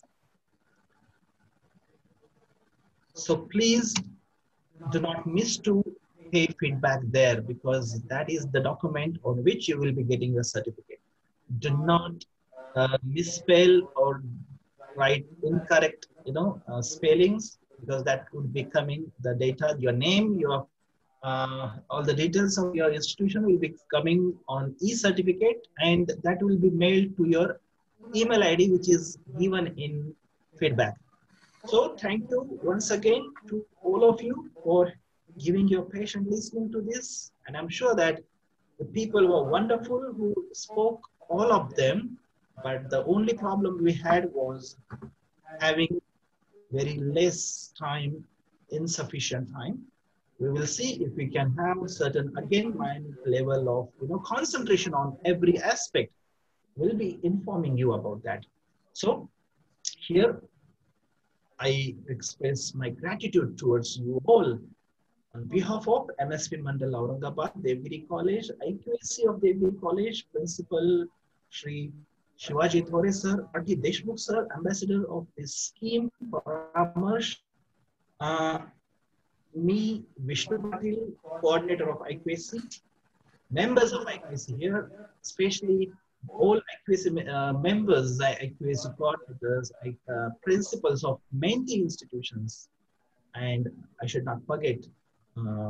S1: So please do not miss to pay feedback there, because that is the document on which you will be getting the certificate. Do not uh, misspell or write incorrect, you know, uh, spellings, because that would be coming, the data, your name, your uh, all the details of your institution will be coming on e-certificate, and that will be mailed to your email I D, which is given in feedback. So thank you once again to all of you for giving your patient listening to this. And I'm sure that the people were wonderful who spoke, all of them, but the only problem we had was having very less time, insufficient time. We will see if we can have certain, again, mind level of, you know, concentration on every aspect. We'll be informing you about that. So here I express my gratitude towards you all on behalf of M S P Mandal Aurangabad, Devgiri College, I Q A C of Devgiri College, Principal Shri Shivaji Thore sir, Arti Deshmukh sir, Ambassador of this scheme, Paramarsh, uh, me, Vishnu Patil, Coordinator of I Q A C, members of I Q A C here, especially all I Q A C uh, members, I Q A C coordinators, uh, principals of many institutions, and I should not forget, uh,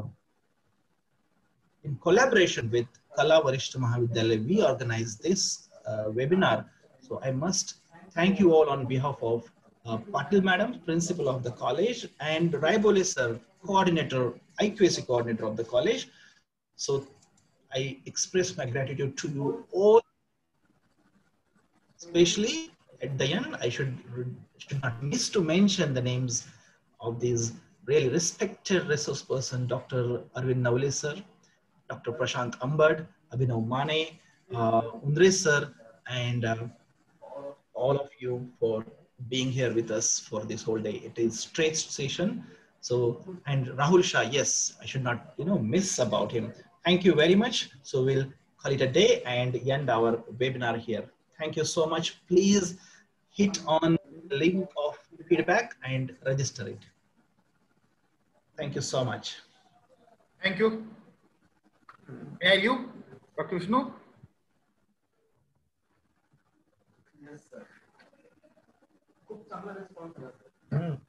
S1: in collaboration with Kala Varishta Mahavidyalaya, we organized this uh, webinar. So I must thank you all on behalf of uh, Patil Madam, Principal of the college, and Raibole Sir, Coordinator, I Q A C Coordinator of the college. So I express my gratitude to you all. Especially at the end, I should, should not miss to mention the names of these really respected resource person, Doctor Arvind Naule sir, Doctor Prashant Ambad, Abhinav Mane, uh, Undre sir, and uh, all of you for being here with us for this whole day. It is straight session. So, and Rahul Shah, yes, I should not, you know, miss about him. Thank you very much. So we'll call it a day and end our webinar here. Thank you so much. Please hit on the link of feedback and register it. Thank you so much.
S3: Thank you. May I you, Doctor Vishnu?
S2: Yes, sir. खूप चांगला response.